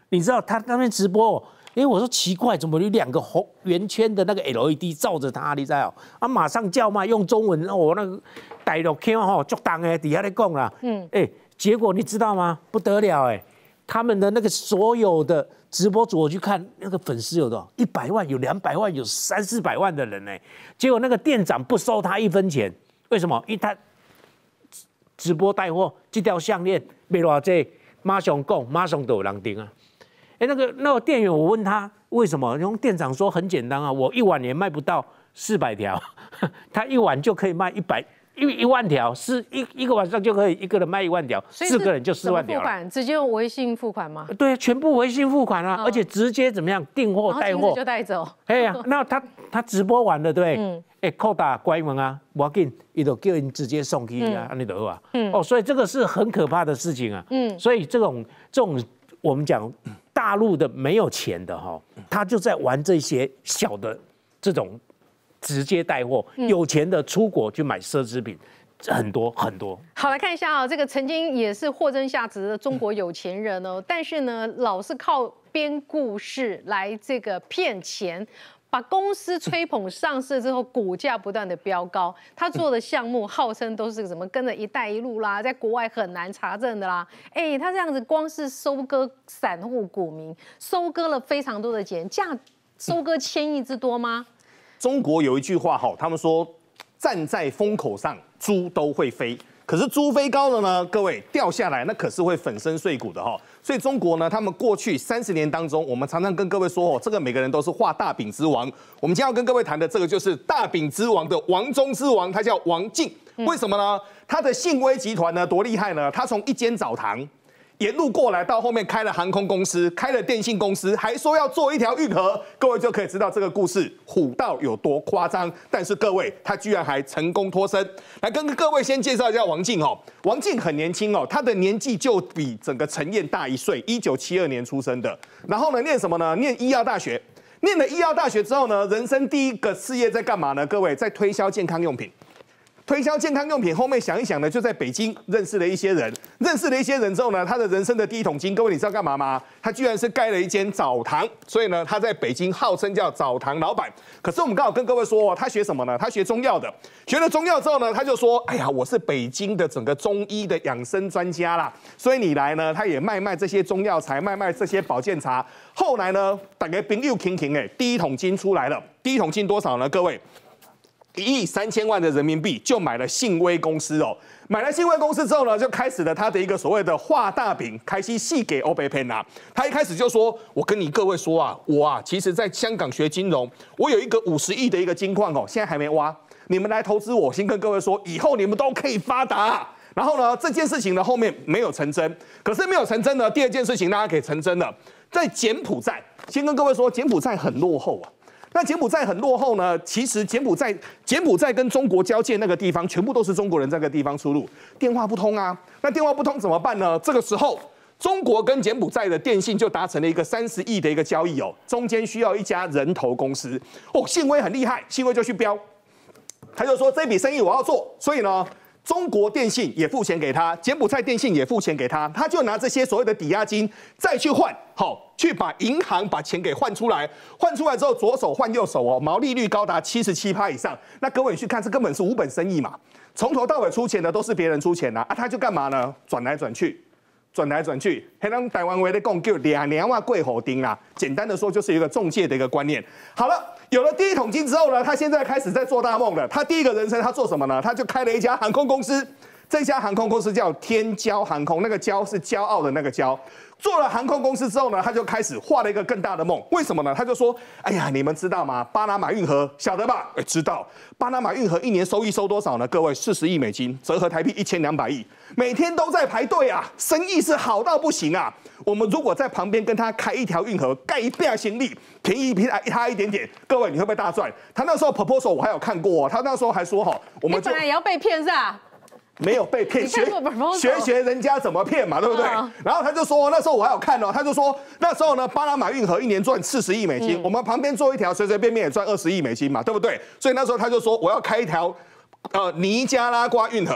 S12: 你知道他那边直播，因为我说奇怪，怎么有两个红圆圈的那个 L E D 照着他，你知道？啊，马上叫卖用中文，我、哦、那个大陆腔吼足重的，底下在讲啦，嗯，哎、欸，结果你知道吗？不得了哎、欸，他们的那个所有的直播主，我去看那个粉丝有多少？一百万，有两百万，有三四百万的人呢、欸。结果那个店长不收他一分钱，为什么？因为他直播带货，这条项链卖偌济，马上讲，马上都有人订啊。哎、欸，那个那个店员，我问他为什么，用店长说很简单啊，我一晚也卖不到四百条，他一晚就可以卖一百一一万条，是一一个晚上就可以一个人卖一万条，四个人就四万条了。
S1: 付款直接用微信付款吗？
S12: 对，全部微信付款啊，嗯、而且直接怎么样订货带货
S1: 就带走。
S12: 哎呀，那他他直播完了，对不对？嗯。哎，扣打关门啊，不要紧，伊就叫人直接送去啊，安尼就好啊。嗯。哦，所以这个是很可怕的事情啊。嗯。所以这种这种我们讲。大陆的没有钱的哈，他就在玩这些小的这种直接带货，嗯、有钱的出国去买奢侈品，很多很多。
S1: 好，来看一下啊、哦，这个曾经也是货真价实的中国有钱人哦，但是呢，老是靠编故事来这个骗钱。把公司吹捧上市之后，股价不断的飙高。他做的项目号称都是什么跟着“一带一路”啦，在国外很难查证的啦。哎，他这样子光是收割散户股民，收割了非常多的钱，价收割千亿之多吗？
S13: 中国有一句话哈，他们说站在风口上，猪都会飞。可是猪飞高了呢，各位掉下来那可是会粉身碎骨的哈。所以中国呢，他们过去三十年当中，我们常常跟各位说哦，这个每个人都是画大饼之王。我们今天要跟各位谈的这个就是大饼之王的王中之王，他叫王进。为什么呢？他的信威集团呢多厉害呢？他从一间澡堂沿路过来，到后面开了航空公司，开了电信公司，还说要做一条运河，各位就可以知道这个故事虎到有多夸张。但是各位，他居然还成功脱身。来跟各位先介绍一下王进哦，王进很年轻哦，他的年纪就比整个陈燕大一岁，一九七二年出生的。然后呢，念什么呢？念医药大学。念了医药大学之后呢，人生第一个事业在干嘛呢？各位，在推销健康用品。推销健康用品，后面想一想呢，就在北京认识了一些人，认识了一些人之后呢，他的人生的第一桶金，各位你知道干嘛吗？他居然是盖了一间澡堂，所以呢，他在北京号称叫澡堂老板。可是我们刚好跟各位说，他学什么呢？他学中药的，学了中药之后呢，他就说，哎呀，我是北京的整个中医的养生专家啦，所以你来呢，他也卖卖这些中药材，卖卖这些保健茶。后来呢，大家朋友听听哎，第一桶金出来了，第一桶金多少呢？各位？一亿三千万的人民币就买了信威公司哦，买了信威公司之后呢，就开始了他的一个所谓的画大饼，开始戏给欧贝片啊。他一开始就说：“我跟你各位说啊，我啊，其实在香港学金融，我有一个五十亿的一个金矿哦，现在还没挖，你们来投资我，先跟各位说，以后你们都可以发达。”然后呢，这件事情呢后面没有成真，可是没有成真呢，第二件事情大家可以成真了，在柬埔寨，先跟各位说，柬埔寨很落后啊。那柬埔寨很落后呢，其实柬埔寨柬埔寨跟中国交界那个地方，全部都是中国人在那个地方出入，电话不通啊。那电话不通怎么办呢？这个时候，中国跟柬埔寨的电信就达成了一个三十亿的一个交易哦，中间需要一家人头公司哦，信威很厉害，信威就去标，他就说这笔生意我要做，所以呢。中国电信也付钱给他，柬埔寨电信也付钱给他，他就拿这些所谓的抵押金再去换，好，去把银行把钱给换出来，换出来之后左手换右手哦，毛利率高达七十七趴以上。那各位你去看，这根本是无本生意嘛，从头到尾出钱的都是别人出钱啊，啊他就干嘛呢？转来转去。转来转去，黑人台湾为的供叫两年万贵火丁啊，简单的说就是一个中介的一个观念。好了，有了第一桶金之后呢，他现在开始在做大梦了。他第一个人生他做什么呢？他就开了一家航空公司，这家航空公司叫天骄航空，那个骄是骄傲的那个骄。做了航空公司之后呢，他就开始画了一个更大的梦。为什么呢？他就说：“哎呀，你们知道吗？巴拿马运河晓得吧？哎，知道。巴拿马运河一年收益收多少呢？各位，四十亿美金，折合台币一千两百亿，每天都在排队啊，生意是好到不行啊。我们如果在旁边跟他开一条运河，盖一倍行李，便宜他一点点，各位你会不会大赚？他那时候 proposal 我还有看过、哦，他那时候还说哈，我们
S1: 就你本来也要被骗是吧？”
S13: 没有被骗，学学学人家怎么骗嘛，对不对？嗯、然后他就说，那时候我还有看哦，他就说那时候呢，巴拿马运河一年赚四十亿美金，嗯、我们旁边做一条随随便便也赚二十亿美金嘛，对不对？所以那时候他就说我要开一条呃尼加拉瓜运河。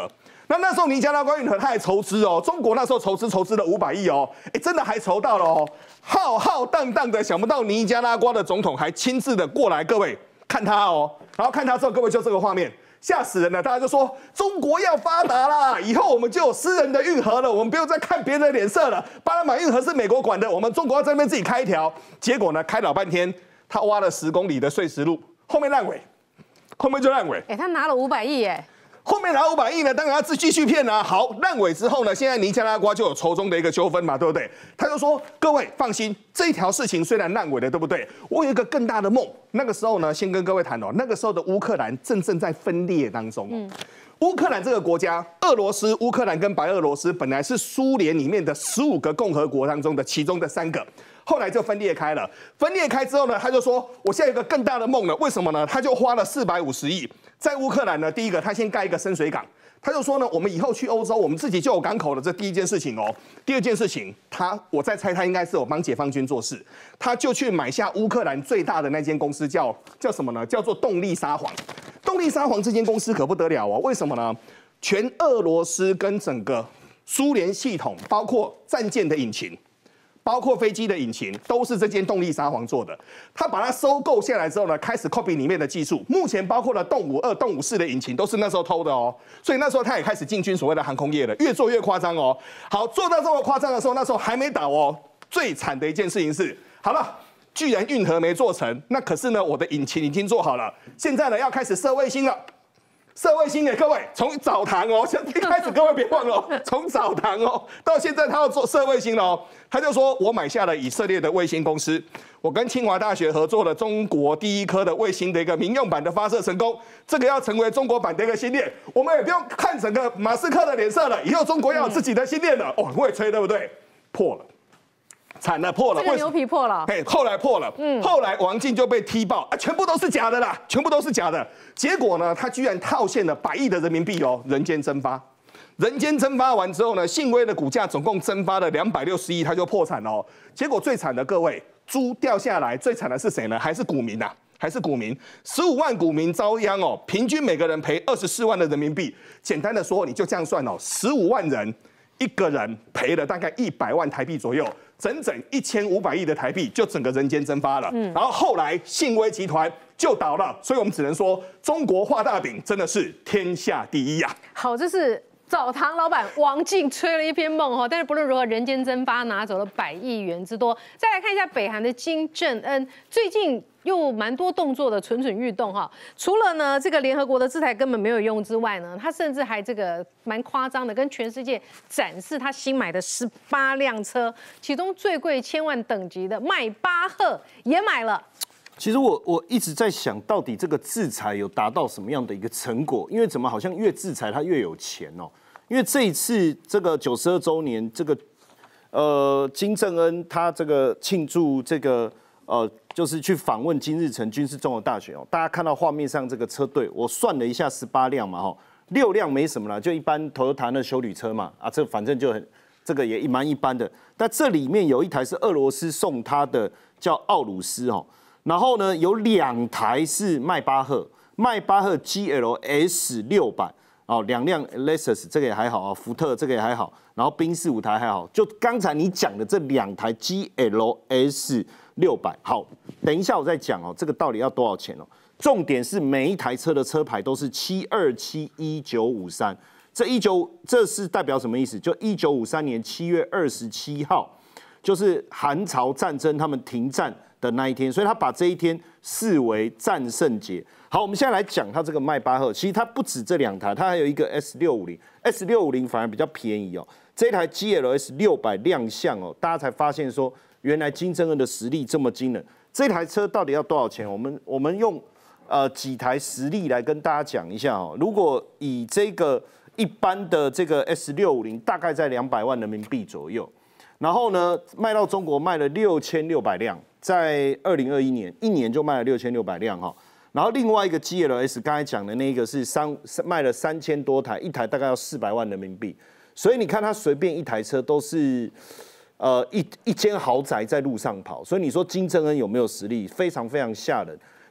S13: 那那时候尼加拉瓜运河它还筹资哦，中国那时候筹资筹资了五百亿哦，哎，真的还筹到了哦，浩浩荡荡的，想不到尼加拉瓜的总统还亲自的过来，各位看他哦，然后看他之后，各位就这个画面。吓死人了！大家就说中国要发达啦，以后我们就有私人的运河了，我们不用再看别人的脸色了。巴拿马运河是美国管的，我们中国要在那边自己开一条。结果呢，开老半天，他挖了十公里的碎石路，后面烂尾，后面就烂尾。
S1: 哎，他拿了五百亿哎。
S13: 后面拿五百亿呢，当然要继续骗啊。好，烂尾之后呢，现在尼加拉瓜就有仇中的一个纠纷嘛，对不对？他就说，各位放心，这条事情虽然烂尾了，对不对？我有一个更大的梦。那个时候呢，先跟各位谈哦，那个时候的乌克兰正正在分裂当中。嗯，乌克兰这个国家，俄罗斯、乌克兰跟白俄罗斯本来是苏联里面的十五个共和国当中的其中的三个。后来就分裂开了，分裂开之后呢，他就说，我现在有个更大的梦了。为什么呢？他就花了四百五十亿，在乌克兰呢，第一个他先盖一个深水港，他就说呢，我们以后去欧洲，我们自己就有港口了，这第一件事情哦。第二件事情，他我在猜他应该是有帮解放军做事，他就去买下乌克兰最大的那间公司，叫叫什么呢？叫做动力沙皇。动力沙皇这间公司可不得了哦，为什么呢？全俄罗斯跟整个苏联系统，包括战舰的引擎。包括飞机的引擎都是这间动力沙皇做的，他把它收购下来之后呢，开始 copy 里面的技术。目前包括了动五二、动五四的引擎都是那时候偷的哦，所以那时候他也开始进军所谓的航空业了，越做越夸张哦。好，做到这么夸张的时候，那时候还没倒哦。最惨的一件事情是，好了，居然运河没做成，那可是呢，我的引擎已经做好了，现在呢要开始射卫星了。射卫星给各位，从澡堂哦，一开始各位别忘了，从澡堂哦，到现在他要做射卫星了哦。他就说，我买下了以色列的卫星公司，我跟清华大学合作了中国第一颗的卫星的一个民用版的发射成功，这个要成为中国版的一个星链，我们也不用看整个马斯克的脸色了，以后中国要有自己的星链了。哦，很会吹，对不对？破了。惨了，破了，
S1: 这个牛皮破了。
S13: 嘿，后来破了，嗯，后来王静就被踢爆啊，全部都是假的啦，全部都是假的。结果呢，他居然套现了百亿的人民币哦，人间蒸发。人间蒸发完之后呢，信威的股价总共蒸发了两百六十亿，它就破产了哦。结果最惨的各位，猪掉下来，最惨的是谁呢？还是股民呐、啊？还是股民，十五万股民遭殃哦，平均每个人赔二十四万的人民币。简单的说，你就这样算哦，十五万人，一个人赔了大概一百万台币左右。整整一千五百亿的台币就整个人间蒸发了，嗯，然后后来信威集团就倒了，所以我们只能说中国画大饼真的是天下第一呀、啊。
S1: 好，这是澡堂老板王静吹了一篇梦哈，但是不论如何，人间蒸发拿走了百亿元之多。再来看一下北韩的金正恩，最近又蛮多动作的，蠢蠢欲动哈。除了呢这个联合国的制裁根本没有用之外呢，他甚至还这个蛮夸张的，跟全世界展示他新买的十八辆车，其中最贵千万等级的迈巴赫也买了。
S11: 其实我我一直在想，到底这个制裁有达到什么样的一个成果？因为怎么好像越制裁他越有钱哦？因为这一次这个九十二周年，这个呃金正恩他这个庆祝这个呃就是去访问金日成军事综合大学哦，大家看到画面上这个车队，我算了一下，十八辆嘛哈，六辆没什么啦，就一般 Toyota 的休旅车嘛啊，这反正就很这个也蛮一般的。但这里面有一台是俄罗斯送他的，叫奥鲁斯哦。然后呢，有两台是迈巴赫，迈巴赫 G L S 六百哦，两辆 Lexus 这个也还好啊，福特这个也还好，然后宾士五台还好，就刚才你讲的这两台 G L S 六百，好，等一下我再讲哦，这个到底要多少钱哦？重点是每一台车的车牌都是七二七一九五三，这一九这是代表什么意思？就一九五三年七月二十七号，就是韩朝战争他们停战的那一天，所以他把这一天视为战胜节。好，我们现在来讲他这个迈巴赫，其实它不止这两台，它还有一个 S 六五零 ，S 六五零反而比较便宜哦。这台 G L S 六百亮相哦，大家才发现说，原来金正恩的实力这么惊人。这台车到底要多少钱？我们我们用呃几台实例来跟大家讲一下哦。如果以这个一般的这个 S 六五零，大概在两百万人民币左右。然后呢，卖到中国卖了六千六百辆，在二零二一年一年就卖了六千六百辆哈。然后另外一个 G L S 刚才讲的那个是三卖了三千多台，一台大概要四百万人民币。所以你看它随便一台车都是呃一一间豪宅在路上跑。所以你说金正恩有没有实力？非常非常吓人。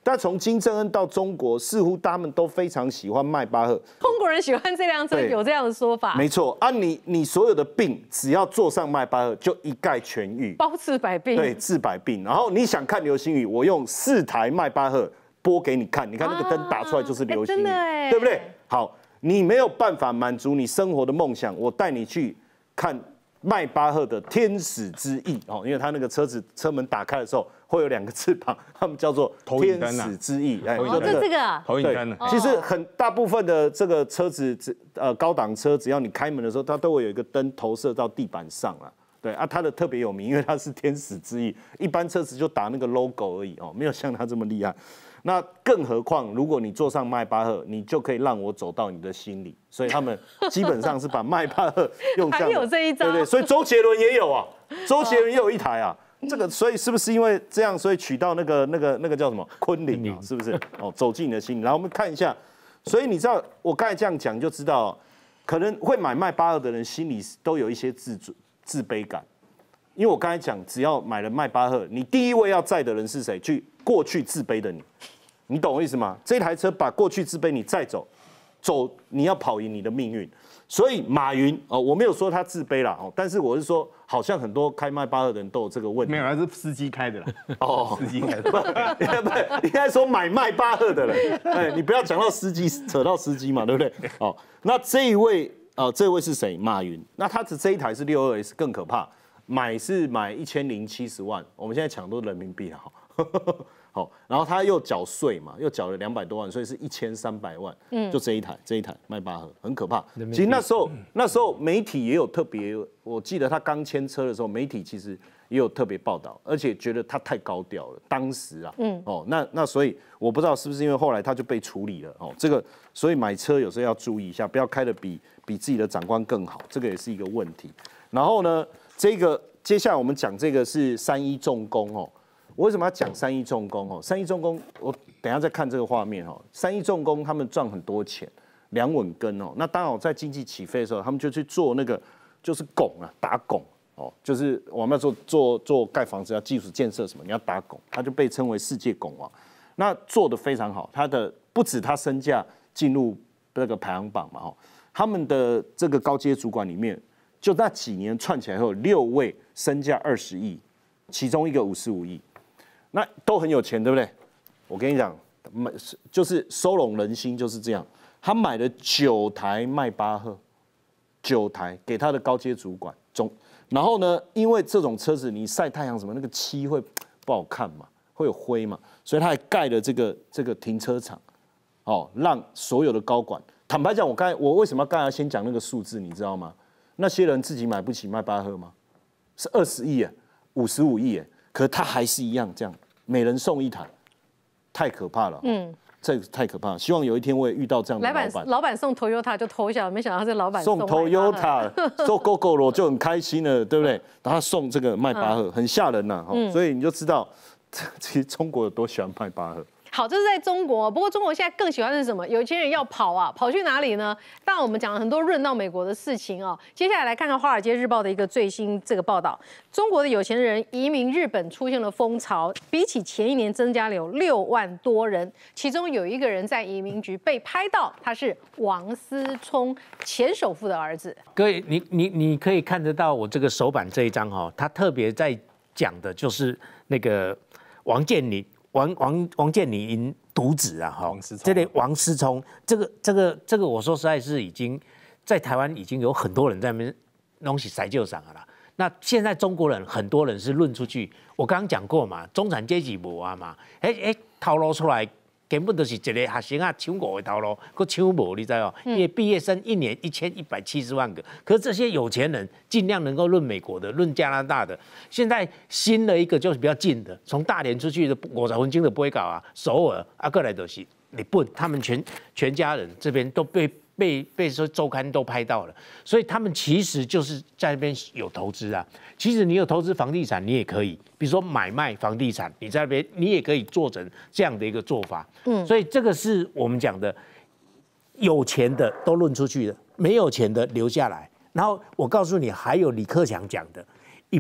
S11: 但从金正恩到中国，似乎他们都非常喜欢迈巴赫。
S1: 中国人喜欢这辆车，有这样的说法。
S11: 没错啊你，你你所有的病只要坐上迈巴赫，就一概痊愈，
S1: 包治百病。
S11: 对，治百病。然后你想看流星雨，我用四台迈巴赫播给你看，你看那个灯打出来就是流星雨，
S1: 啊、
S11: 对不对？好，你没有办法满足你生活的梦想，我带你去看迈巴赫的天使之翼哦，因为他那个车子车门打开的时候会有两个翅膀，他们叫做天使之翼。
S1: 哎，哦，这这个
S3: 投影灯。
S11: 其实很大部分的这个车子，呃，高档车只要你开门的时候，它都会有一个灯投射到地板上了。对啊，它的特别有名，因为它是天使之翼。一般车子就打那个 logo 而已哦，没有像它这么厉害。那更何况，如果你坐上迈巴赫，你就可以让我走到你的心里。所以他们基本上是把迈巴赫用这样，
S1: 还有这一招，
S11: 对对。所以周杰伦也有啊，周杰伦也有一台啊。这个，所以是不是因为这样，所以取到那个那个那个叫什么昆凌啊？是不是？哦，走进你的心里。然后我们看一下，所以你知道，我刚才这样讲就知道，可能会买迈巴赫的人心里都有一些自尊自卑感。因为我刚才讲，只要买了迈巴赫，你第一位要载的人是谁？去过去自卑的你，你懂我意思吗？这台车把过去自卑你载走，走你要跑赢你的命运。所以马云哦，我没有说他自卑啦哦，但是我是说，好像很多开迈巴赫的人都有这个问题。
S3: 没有，他是司机开的啦。
S11: 哦，
S3: 司机开的，
S11: 不，不，应该说买迈巴赫的人。哎，你不要讲到司机，扯到司机嘛，对不对？哦，那这一位呃，这位是谁？马云。那他的这一台是六二 S， 更可怕。买是买一千零七十万，我们现在抢都人民币了哈。好，然后他又缴税嘛，又缴了两百多万，所以是一千三百万。嗯，就这一台，这一台迈巴赫很可怕。其实那时候，那时候媒体也有特别，我记得他刚签车的时候，媒体其实也有特别报道，而且觉得他太高调了。当时啊，嗯，哦，那那所以我不知道是不是因为后来他就被处理了哦。这个所以买车有时候要注意一下，不要开的比比自己的长官更好，这个也是一个问题。然后呢？这个接下来我们讲这个是三一重工哦，我为什么要讲三一重工哦？三一重工，我等一下再看这个画面哦。三一重工他们赚很多钱，两稳根哦。那当好在经济起飞的时候，他们就去做那个就是拱啊，打拱哦，就是我们要做做做盖房子要基础建设什么，你要打拱，他就被称为世界拱王。那做得非常好，他的不止他身价进入那个排行榜嘛哦，他们的这个高阶主管里面。就那几年串起来后，有六位身价二十亿，其中一个五十五亿，那都很有钱，对不对？我跟你讲，买就是收拢人心就是这样。他买了九台迈巴赫，九台给他的高阶主管总，然后呢，因为这种车子你晒太阳什么，那个漆会不好看嘛，会有灰嘛，所以他还盖了这个这个停车场，哦，让所有的高管。坦白讲，我刚才我为什么刚才先讲那个数字，你知道吗？那些人自己买不起迈巴赫吗？是二十亿哎，五十五亿哎，可是他还是一样这样，每人送一台，太可怕了。嗯，这太可怕了。希望有一天我也遇到这样的老板。
S1: 老板送 Toyota 就偷笑，没想到是老板
S11: 送 Toyota， 送 Gogoro 就很开心了，对不对？然后送这个迈巴赫，很吓人呐。嗯，所以你就知道，其实中国有多喜欢迈巴赫。
S1: 好，这是在中国，不过中国现在更喜欢的是什么？有钱人要跑啊，跑去哪里呢？当然，我们讲了很多润到美国的事情哦。接下来来看看《华尔街日报》的一个最新这个报道：中国的有钱人移民日本出现了风潮，比起前一年增加了有六万多人。其中有一个人在移民局被拍到，他是王思聪前首富的儿子。
S12: 各位，你你你可以看得到我这个手板这一张哈，他特别在讲的就是那个王健林。王王王健林独子啊，哈，这类王思聪，这个这个这个，我说实在是已经在台湾已经有很多人在那边弄起塞旧上了啦。那现在中国人很多人是论出去，我刚刚讲过嘛，中产阶级无啊嘛，哎哎透露出来，根本就是一个学生啊抢五个头路，佮抢无，你知道？因为毕业生一年一千一百七十万个，可是这些有钱人尽量能够论美国的、论加拿大的。现在新的一个就是比较近的，从大连出去的五十分钟都不会搞啊，首尔啊，过来就是日本，他们全全家人这边都被被被说周刊都拍到了，所以他们其实就是在那边有投资啊。其实你有投资房地产，你也可以，比如说买卖房地产，你在那边你也可以做成这样的一个做法。嗯，所以这个是我们讲的，有钱的都论出去的，没有钱的留下来。然后我告诉你，还有李克强讲的，一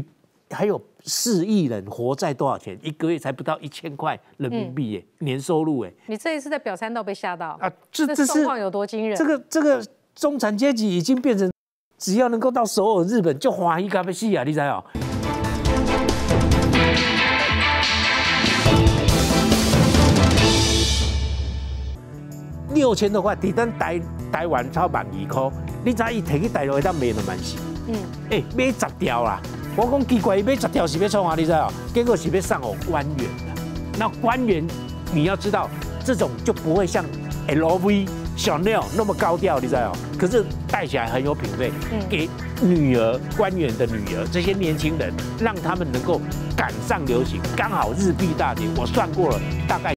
S12: 还有四亿人活在多少钱？一个月才不到一千块人民币耶，嗯、年收入哎。
S1: 你这一次在表参道被吓到
S12: 啊？这
S1: 这
S12: 这是
S1: 状况有多惊人？
S12: 这个这个中产阶级已经变成，只要能够到首尔、日本就欢喜到要死啊！你知道？六千多块，伫咱台台湾超万二块，你知伊摕去大陆会当卖两万四。嗯，哎、欸，买十条啦！我讲奇怪，伊买十条是要创啊？你知道？结果是要上我官员的。那官员你要知道，这种就不会像 L V、Chanel 那么高调，你知道？可是戴起来很有品味，嗯、给女儿官员的女儿这些年轻人，让他们能够赶上流行。刚好日币大跌，我算过了，大概